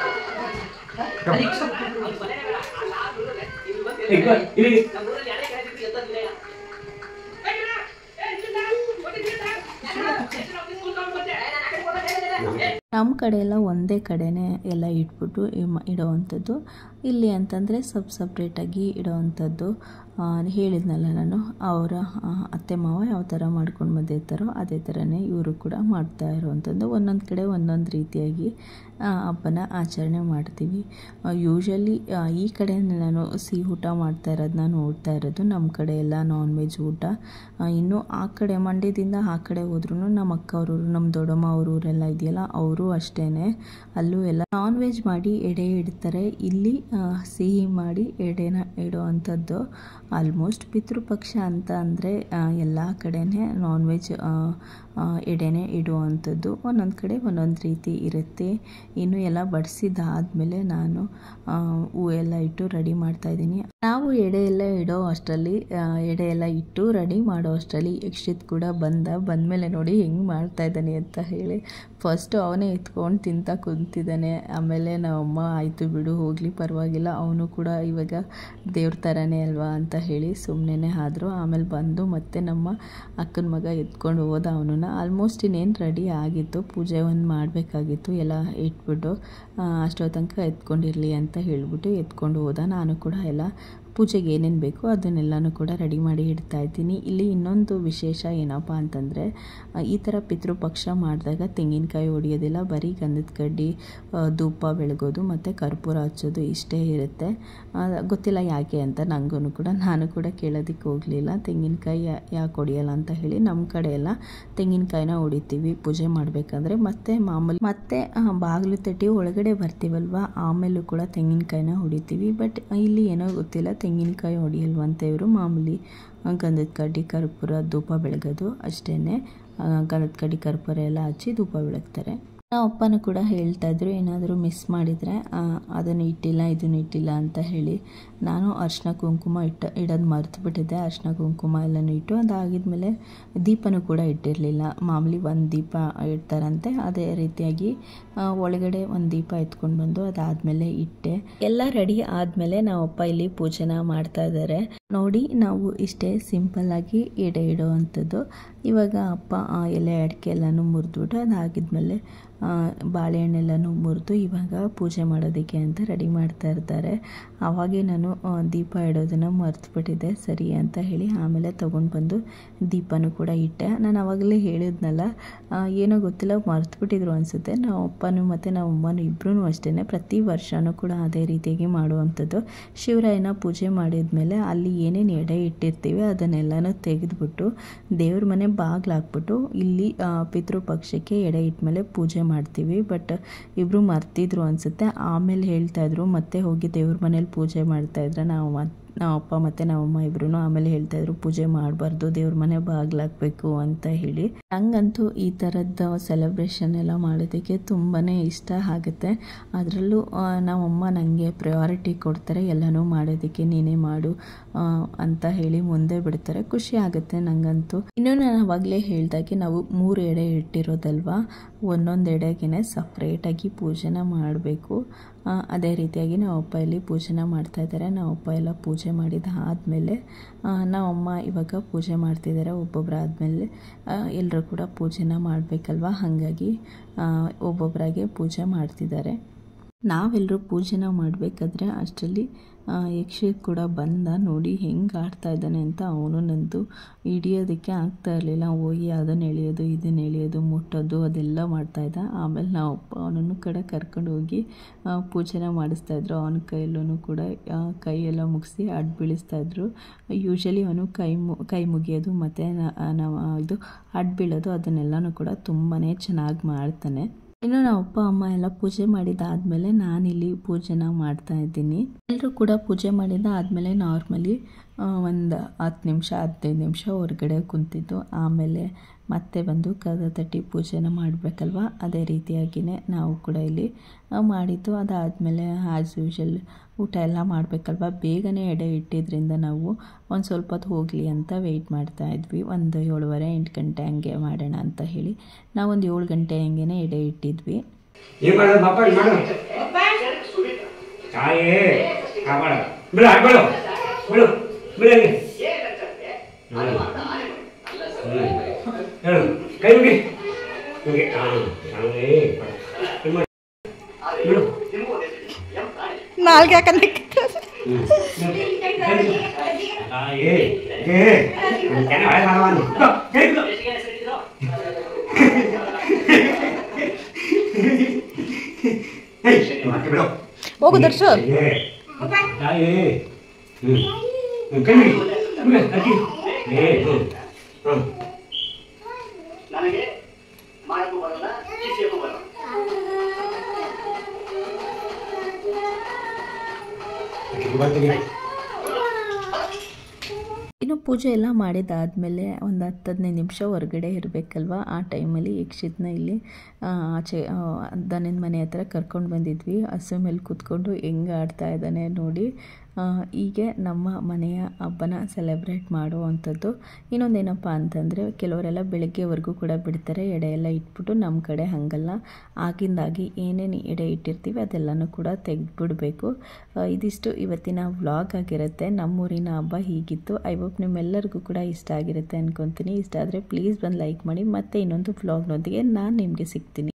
ನಮ್ಮ ಕಡೆ ಎಲ್ಲ ಒಂದೇ ಕಡೆನೇ ಎಲ್ಲ ಇಟ್ಬಿಟ್ಟು ಇಡೋವಂಥದ್ದು. ಇಲ್ಲಿ ಅಂತಂದರೆ ಸಬ್ ಸಪ್ರೇಟಾಗಿ ಇಡೋವಂಥದ್ದು. ಹೇಳಿದ್ನಲ್ಲ ನಾನು, ಅವರ ಅತ್ತೆ ಮಾವ ಯಾವ ಥರ ಮಾಡ್ಕೊಂಡು ಬಂದಿರ್ತಾರೋ ಅದೇ ಥರನೇ ಇವರು ಕೂಡ ಮಾಡ್ತಾ ಇರೋವಂಥದ್ದು. ಒಂದೊಂದು ಕಡೆ ಒಂದೊಂದು ರೀತಿಯಾಗಿ ಹಬ್ಬನ ಆಚರಣೆ ಮಾಡ್ತೀವಿ. ಯೂಶ್ವಲಿ ಈ ಕಡೆ ನಾನು ಸಿಹಿ ಊಟ ಮಾಡ್ತಾ ಇರೋದನ್ನ ನೋಡ್ತಾ ಇರೋದು. ನಮ್ಮ ಕಡೆ ಎಲ್ಲ ನಾನ್ ವೆಜ್ ಊಟ. ಇನ್ನು ಆ ಕಡೆ ಮಂಡ್ಯದಿಂದ ಆ ಕಡೆ ಹೋದ್ರೂ ನಮ್ಮ ಅಕ್ಕ ಅವರು ನಮ್ಮ ದೊಡ್ಡಮ್ಮ ಅವ್ರ ಊರೆಲ್ಲ ಇದೆಯಲ್ಲ, ಅವರು ಅಷ್ಟೇ ಅಲ್ಲೂ ಎಲ್ಲ ನಾನ್ ವೆಜ್ ಮಾಡಿ ಎಡೆ ಇಡ್ತಾರೆ. ಇಲ್ಲಿ ಸಿಹಿ ಮಾಡಿ ಎಡೆನ ಇಡೋ ಅಂಥದ್ದು. ಆಲ್ಮೋಸ್ಟ್ ಪಿತೃಪಕ್ಷ ಅಂತ ಅಂದರೆ ಎಲ್ಲ ಕಡೆನೇ ನಾನ್ ವೆಜ್ ಎಡೆನೇ ಇಡುವಂಥದ್ದು. ಒಂದೊಂದು ಕಡೆ ಒಂದೊಂದು ರೀತಿ ಇರುತ್ತೆ. ಇನ್ನು ಎಲ್ಲ ಬಡಿಸಿದಾದ್ಮೇಲೆ ನಾನು ಹೂ ಎಲ್ಲ ಇಟ್ಟು ರೆಡಿ ಮಾಡ್ತಾಯಿದ್ದೀನಿ. ನಾವು ಎಡೆ ಎಲ್ಲ ಇಡೋ ಅಷ್ಟರಲ್ಲಿ ಎಡೆ ಎಲ್ಲ ಇಟ್ಟು ರೆಡಿ ಮಾಡೋ ಅಷ್ಟರಲ್ಲಿ ಯಕ್ಷಿತ್ ಕೂಡ ಬಂದ. ಬಂದಮೇಲೆ ನೋಡಿ ಹೆಂಗೆ ಮಾಡ್ತಾಯಿದ್ದಾನೆ ಅಂತ ಹೇಳಿ ಫಸ್ಟು ಅವನೇ ಎತ್ಕೊಂಡು ತಿಂತ ಕುಂತಿದ್ದಾನೆ. ಆಮೇಲೆ ನಮ್ಮಮ್ಮ ಆಯಿತು ಬಿಡು ಹೋಗಲಿ ಪರವಾಗಿಲ್ಲ, ಅವನು ಕೂಡ ಇವಾಗ ದೇವ್ರ ಥರನೇ ಅಲ್ವಾ ಅಂತ ಹೇಳಿ ಸುಮ್ಮನೆ ಆದರು. ಆಮೇಲೆ ಬಂದು ಮತ್ತೆ ನಮ್ಮ ಅಕ್ಕನ ಮಗ ಎತ್ಕೊಂಡು ಹೋದ. ಅವನನ್ನ ಆಲ್ಮೋಸ್ಟ್ ಇನ್ನೇನು ರೆಡಿ ಆಗಿತ್ತು, ಪೂಜೆ ಒಂದು ಮಾಡಬೇಕಾಗಿತ್ತು, ಎಲ್ಲ ಇಟ್ಬಿಟ್ಟು ಅಷ್ಟೋ ತನಕ ಎತ್ಕೊಂಡಿರಲಿ ಅಂತ ಹೇಳಿಬಿಟ್ಟು ಎತ್ಕೊಂಡು ಹೋದ. ನಾನು ಕೂಡ ಎಲ್ಲ ಪೂಜೆಗೆ ಏನೇನು ಬೇಕೋ ಅದನ್ನೆಲ್ಲನೂ ಕೂಡ ರೆಡಿ ಮಾಡಿ ಇಡ್ತಾ ಇದ್ದೀನಿ. ಇಲ್ಲಿ ಇನ್ನೊಂದು ವಿಶೇಷ ಏನಪ್ಪ ಅಂತಂದರೆ, ಈ ಥರ ಪಿತೃಪಕ್ಷ ಮಾಡಿದಾಗ ತೆಂಗಿನಕಾಯಿ ಹೊಡಿಯೋದಿಲ್ಲ, ಬರೀ ಗಂಧದ ಕಡ್ಡಿ ಧೂಪ ಬೆಳಗೋದು ಮತ್ತು ಕರ್ಪೂರ ಹಚ್ಚೋದು ಇಷ್ಟೇ ಇರುತ್ತೆ. ಗೊತ್ತಿಲ್ಲ ಯಾಕೆ ಅಂತ ನನಗೂ ಕೂಡ, ನಾನು ಕೂಡ ಕೇಳೋದಕ್ಕೆ ಹೋಗಲಿಲ್ಲ ತೆಂಗಿನಕಾಯಿ ಯಾಕೆ ಹೊಡಿಯಲ್ಲ ಅಂತ ಹೇಳಿ. ನಮ್ಮ ಕಡೆ ಎಲ್ಲ ತೆಂಗಿನಕಾಯಿನ ಹೊಡಿತೀವಿ ಪೂಜೆ ಮಾಡಬೇಕಂದ್ರೆ. ಮತ್ತು ಮಾಮೂಲಿ ಮತ್ತೆ ಬಾಗಿಲು ತಟ್ಟಿ ಒಳಗಡೆ ಬರ್ತೀವಲ್ವ, ಆಮೇಲೂ ಕೂಡ ತೆಂಗಿನಕಾಯಿನ ಹೊಡಿತೀವಿ. ಬಟ್ ಇಲ್ಲಿ ಏನೋ ಗೊತ್ತಿಲ್ಲ ತೆಂಗಿನಕಾಯಿ ಹೊಡಿಯಲ್ವಂತ ಇವರು. ಮಾಮೂಲಿ ಗಂಧದ ಕಡ್ಡಿ ಕರ್ಪೂರ ಧೂಪ ಬೆಳಗೋದು ಅಷ್ಟೇ. ಗಂಧದ ಕಡ್ಡಿ ಕರ್ಪೂರ ಎಲ್ಲ ಹಚ್ಚಿ ಧೂಪ ಬೆಳಗ್ತಾರೆ. ನಮ್ಮ ಅಪ್ಪನೂ ಕೂಡ ಹೇಳ್ತಾಯಿದ್ರು ಏನಾದರೂ ಮಿಸ್ ಮಾಡಿದರೆ ಅದನ್ನು ಇಟ್ಟಿಲ್ಲ ಇದನ್ನು ಇಟ್ಟಿಲ್ಲ ಅಂತ ಹೇಳಿ. ನಾನು ಅರಿಶಿನ ಕುಂಕುಮ ಇಟ್ಟ ಇಡೋದು ಮರೆತು ಬಿಟ್ಟಿದ್ದೆ. ಅರಿಶಿನ ಕುಂಕುಮ ಎಲ್ಲನೂ ಇಟ್ಟು ಅದಾಗಿದ್ಮೇಲೆ ದೀಪನೂ ಕೂಡ ಇಟ್ಟಿರಲಿಲ್ಲ. ಮಾಮೂಲಿ ಒಂದು ದೀಪ ಇಡ್ತಾರಂತೆ, ಅದೇ ರೀತಿಯಾಗಿ ಒಳಗಡೆ ಒಂದು ದೀಪ ಎತ್ಕೊಂಡು ಬಂದು ಅದಾದಮೇಲೆ ಇಟ್ಟೆ. ಎಲ್ಲ ರೆಡಿ ಆದಮೇಲೆ ನಾವಪ್ಪ ಇಲ್ಲಿ ಪೂಜೆನ ಮಾಡ್ತಾ ಇದ್ದಾರೆ. ನೋಡಿ, ನಾವು ಇಷ್ಟೇ ಸಿಂಪಲ್ಲಾಗಿ ಎಡೆ ಇಡೋ ಅಂಥದ್ದು. ಇವಾಗ ಅಪ್ಪ ಎಲೆ ಅಡಿಕೆ ಎಲ್ಲನೂ ಮುರಿದ್ಬಿಟ್ಟು ಅದಾಗಿದ್ಮೇಲೆ ಬಾಳೆಹಣ್ಣೆಲ್ಲನೂ ಮುರಿದು ಇವಾಗ ಪೂಜೆ ಮಾಡೋದಕ್ಕೆ ಅಂತ ರೆಡಿ ಮಾಡ್ತಾ ಇರ್ತಾರೆ. ಆವಾಗೇ ನಾನು ದೀಪ ಇಡೋದನ್ನು ಮರೆತುಬಿಟ್ಟಿದ್ದೆ. ಸರಿ ಅಂತ ಹೇಳಿ ಆಮೇಲೆ ತೊಗೊಂಡು ಬಂದು ದೀಪನೂ ಕೂಡ ಇಟ್ಟೆ. ನಾನು ಆವಾಗಲೇ ಹೇಳಿದ್ನಲ್ಲ, ಏನೋ ಗೊತ್ತಿಲ್ಲ ಮರೆತುಬಿಟ್ಟಿದ್ರು ಅನಿಸುತ್ತೆ. ನಾವು ಅಪ್ಪನೂ ಮತ್ತು ನಾವು ಅಮ್ಮನೂ ಇಬ್ಬರೂ ಅಷ್ಟೇ ಪ್ರತಿ ವರ್ಷವೂ ಕೂಡ ಅದೇ ರೀತಿಯಾಗಿ ಮಾಡುವಂಥದ್ದು. ಶಿವರಾಯನ ಪೂಜೆ ಮಾಡಿದ್ಮೇಲೆ ಅಲ್ಲಿ ಏನೇನು ಎಡೆ ಇಟ್ಟಿರ್ತೀವಿ ಅದನ್ನೆಲ್ಲನೂ ತೆಗೆದುಬಿಟ್ಟು ದೇವ್ರ ಮನೆ ಬಾಗಿಲು ಹಾಕ್ಬಿಟ್ಟು ಇಲ್ಲಿ ಪಿತೃಪಕ್ಷಕ್ಕೆ ಎಡೆ ಇಟ್ಮೇಲೆ ಪೂಜೆ ಮಾಡ್ತೀವಿ. ಬಟ್ ಇಬ್ಬರು ಮರ್ತಿದ್ರು ಅನಿಸುತ್ತೆ. ಆಮೇಲೆ ಹೇಳ್ತಾಯಿದ್ರು ಮತ್ತೆ ಹೋಗಿ ದೇವ್ರ ಮನೇಲಿ ಪೂಜೆ ಮಾಡ್ತಾಯಿದ್ರೆ ನಾವು ನಾವು ಅಪ್ಪ ಮತ್ತು ನಮ್ಮಮ್ಮ ಇಬ್ರು ಆಮೇಲೆ ಹೇಳ್ತಾಯಿದ್ರು ಪೂಜೆ ಮಾಡಬಾರ್ದು, ದೇವ್ರ ಮನೆ ಬಾಗಿಲಾಗಬೇಕು ಅಂತ ಹೇಳಿ. ನಂಗಂತೂ ಈ ಥರದ್ದು ಸೆಲೆಬ್ರೇಷನ್ ಎಲ್ಲ ಮಾಡೋದಕ್ಕೆ ತುಂಬಾ ಇಷ್ಟ ಆಗುತ್ತೆ. ಅದರಲ್ಲೂ ನಮ್ಮಮ್ಮ ನನಗೆ ಪ್ರಯಾರಿಟಿ ಕೊಡ್ತಾರೆ, ಎಲ್ಲನೂ ಮಾಡೋದಕ್ಕೆ ನೀನೇ ಮಾಡು ಅಂತ ಹೇಳಿ ಮುಂದೆ ಬಿಡ್ತಾರೆ. ಖುಷಿ ಆಗುತ್ತೆ ನನಗಂತೂ. ಇನ್ನೂ ನಾನು ಆವಾಗಲೇ ಹೇಳ್ದಾಗೆ ನಾವು ಮೂರು ಎಡೆ ಇಟ್ಟಿರೋದಲ್ವ, ಒಂದೊಂದು ಎಡೆಗೆ ಸಪ್ರೇಟಾಗಿ ಪೂಜೆನ ಮಾಡಬೇಕು. ಅದೇ ರೀತಿಯಾಗಿ ನಾವಪ್ಪ ಇಲ್ಲಿ ಪೂಜೆನ ಮಾಡ್ತಾಯಿದ್ದಾರೆ. ನಾವಪ್ಪ ಎಲ್ಲ ಪೂಜೆ ಮಾಡಿದ ಆದಮೇಲೆ ನಾವಮ್ಮ ಇವಾಗ ಪೂಜೆ ಮಾಡ್ತಿದ್ದಾರೆ. ಒಬ್ಬೊಬ್ಬರ ಆದಮೇಲೆ ಎಲ್ಲರೂ ಕೂಡ ಪೂಜೆನ ಮಾಡಬೇಕಲ್ವ, ಹಾಗಾಗಿ ಒಬ್ಬೊಬ್ಬರಾಗೆ ಪೂಜೆ ಮಾಡ್ತಿದ್ದಾರೆ. ನಾವೆಲ್ಲರೂ ಪೂಜೆನ ಮಾಡಬೇಕಾದ್ರೆ ಅಷ್ಟರಲ್ಲಿ ಯಕ್ಷ ಕೂಡ ಬಂದ. ನೋಡಿ ಹೆಂಗೆ ಆಡ್ತಾ ಇದ್ದಾನೆ ಅಂತ. ಅವನನ್ನಂತೂ ಹಿಡಿಯೋದಕ್ಕೆ ಆಗ್ತಾ ಇರಲಿಲ್ಲ. ಹೋಗಿ ಅದನ್ನು ಎಳೆಯೋದು ಇದನ್ನು ಎಳೆಯೋದು ಮುಟ್ಟೋದು ಅದೆಲ್ಲ ಮಾಡ್ತಾಯಿದ್ದ. ಆಮೇಲೆ ನಾವು ಅವನನ್ನು ಕಡೆ ಕರ್ಕೊಂಡು ಹೋಗಿ ಪೂಜೆನ ಮಾಡಿಸ್ತಾಯಿದ್ರು. ಅವನ ಕೈಯಲ್ಲೂ ಕೂಡ ಕೈಯೆಲ್ಲ ಮುಗಿಸಿ ಅಡ್ಡು ಬೀಳಿಸ್ತಾಯಿದ್ರು. ಯೂಶ್ವಲಿ ಅವನು ಕೈ ಮು ಕೈ ಮುಗಿಯೋದು ಮತ್ತು ನಾವು ಇದು ಅಡ್ಡು ಬೀಳೋದು ಅದನ್ನೆಲ್ಲನೂ ಕೂಡ ತುಂಬಾ ಚೆನ್ನಾಗಿ ಮಾಡ್ತಾನೆ. ಇನ್ನು ನಾವು ಅಪ್ಪ ಅಮ್ಮ ಎಲ್ಲ ಪೂಜೆ ಮಾಡಿದ್ದಾದಮೇಲೆ ನಾನಿಲ್ಲಿ ಪೂಜೆನ ಮಾಡ್ತಾ ಇದ್ದೀನಿ. ಎಲ್ಲರೂ ಕೂಡ ಪೂಜೆ ಮಾಡಿದ ಆದಮೇಲೆ ನಾರ್ಮಲಿ ಒಂದು ಹತ್ತು ನಿಮಿಷ ಹದಿನೈದು ನಿಮಿಷ ಹೊರಗಡೆ ಕುಂತಿದ್ದು. ಆಮೇಲೆ ಮತ್ತೆ ಬಂದು ಕದ ತಟ್ಟಿ ಪೂಜೆನ ಮಾಡಬೇಕಲ್ವ, ಅದೇ ರೀತಿಯಾಗಿಯೇ ನಾವು ಕೂಡ ಇಲ್ಲಿ ಮಾಡಿದ್ದು. ಅದಾದಮೇಲೆ ಆ್ಯಸ್ ಯೂಶಲ್ ಊಟ ಎಲ್ಲ ಮಾಡಬೇಕಲ್ವ, ಬೇಗನೆ ಎಡೆ ಇಟ್ಟಿದ್ದರಿಂದ ನಾವು ಒಂದು ಸ್ವಲ್ಪ ಹೊತ್ತು ಹೋಗಲಿ ಅಂತ ವೆಯ್ಟ್ ಮಾಡ್ತಾ ಇದ್ವಿ. ಒಂದು ಏಳುವರೆ ಎಂಟು ಗಂಟೆ ಹಂಗೆ ಮಾಡೋಣ ಅಂತ ಹೇಳಿ ನಾವೊಂದು ಏಳು ಗಂಟೆ ಹಂಗೆ ಎಡೆ ಇಟ್ಟಿದ್ವಿ. ನಾಲ್ಗೆ ಯಾಕಂದ್ರೆ ಹೋಗು ದರ್ಶು. ನನಗೆ ಮಾಡಕ್ಕೂ ಬರೋಲ್ಲ, ಚಿಸಿಯಕ್ಕೂ ಬರೋಲ್ಲ. ಇನ್ನು ಪೂಜೆ ಎಲ್ಲ ಮಾಡಿದ್ದಾದಮೇಲೆ ಒಂದು ಹತ್ತು ಹದಿನೈದು ನಿಮಿಷ ಹೊರಗಡೆ ಇರಬೇಕಲ್ವ, ಆ ಟೈಮಲ್ಲಿ ಯಕ್ಷಿತನ ಇಲ್ಲಿ ಆಚೆ ದನದ ಮನೆ ಹತ್ರ ಕರ್ಕೊಂಡು ಬಂದಿದ್ವಿ. ಹಸು ಮೇಲೆ ಕೂತ್ಕೊಂಡು ಹೆಂಗೆ ಆಡ್ತಾ ಇದ್ದಾನೆ ನೋಡಿ. ಹೀಗೆ ನಮ್ಮ ಮನೆಯ ಹಬ್ಬನ ಸೆಲೆಬ್ರೇಟ್ ಮಾಡುವಂಥದ್ದು. ಇನ್ನೊಂದೇನಪ್ಪ ಅಂತಂದರೆ ಕೆಲವರೆಲ್ಲ ಬೆಳಗ್ಗೆವರೆಗೂ ಕೂಡ ಬಿಡ್ತಾರೆ ಎಡೆ ಎಲ್ಲ ಇಟ್ಬಿಟ್ಟು. ನಮ್ಮ ಕಡೆ ಹಾಗಲ್ಲ, ಆಗಿಂದಾಗಿ ಏನೇನು ಎಡೆ ಇಟ್ಟಿರ್ತೀವಿ ಅದೆಲ್ಲನೂ ಕೂಡ ತೆಗೆದುಬಿಡಬೇಕು. ಇದಿಷ್ಟು ಇವತ್ತಿನ ವ್ಲಾಗ್ ಆಗಿರುತ್ತೆ. ನಮ್ಮೂರಿನ ಹಬ್ಬ ಹೀಗಿತ್ತು. ಐ ಹೋಪ್ ನಿಮ್ಮೆಲ್ಲರಿಗೂ ಕೂಡ ಇಷ್ಟ ಆಗಿರುತ್ತೆ ಅಂದ್ಕೊತೀನಿ. ಇಷ್ಟ ಆದರೆ ಪ್ಲೀಸ್ ಬಂದು ಲೈಕ್ ಮಾಡಿ. ಮತ್ತೆ ಇನ್ನೊಂದು ವ್ಲಾಗ್ನೊಂದಿಗೆ ನಾನು ನಿಮಗೆ ಸಿಗ್ತೀನಿ.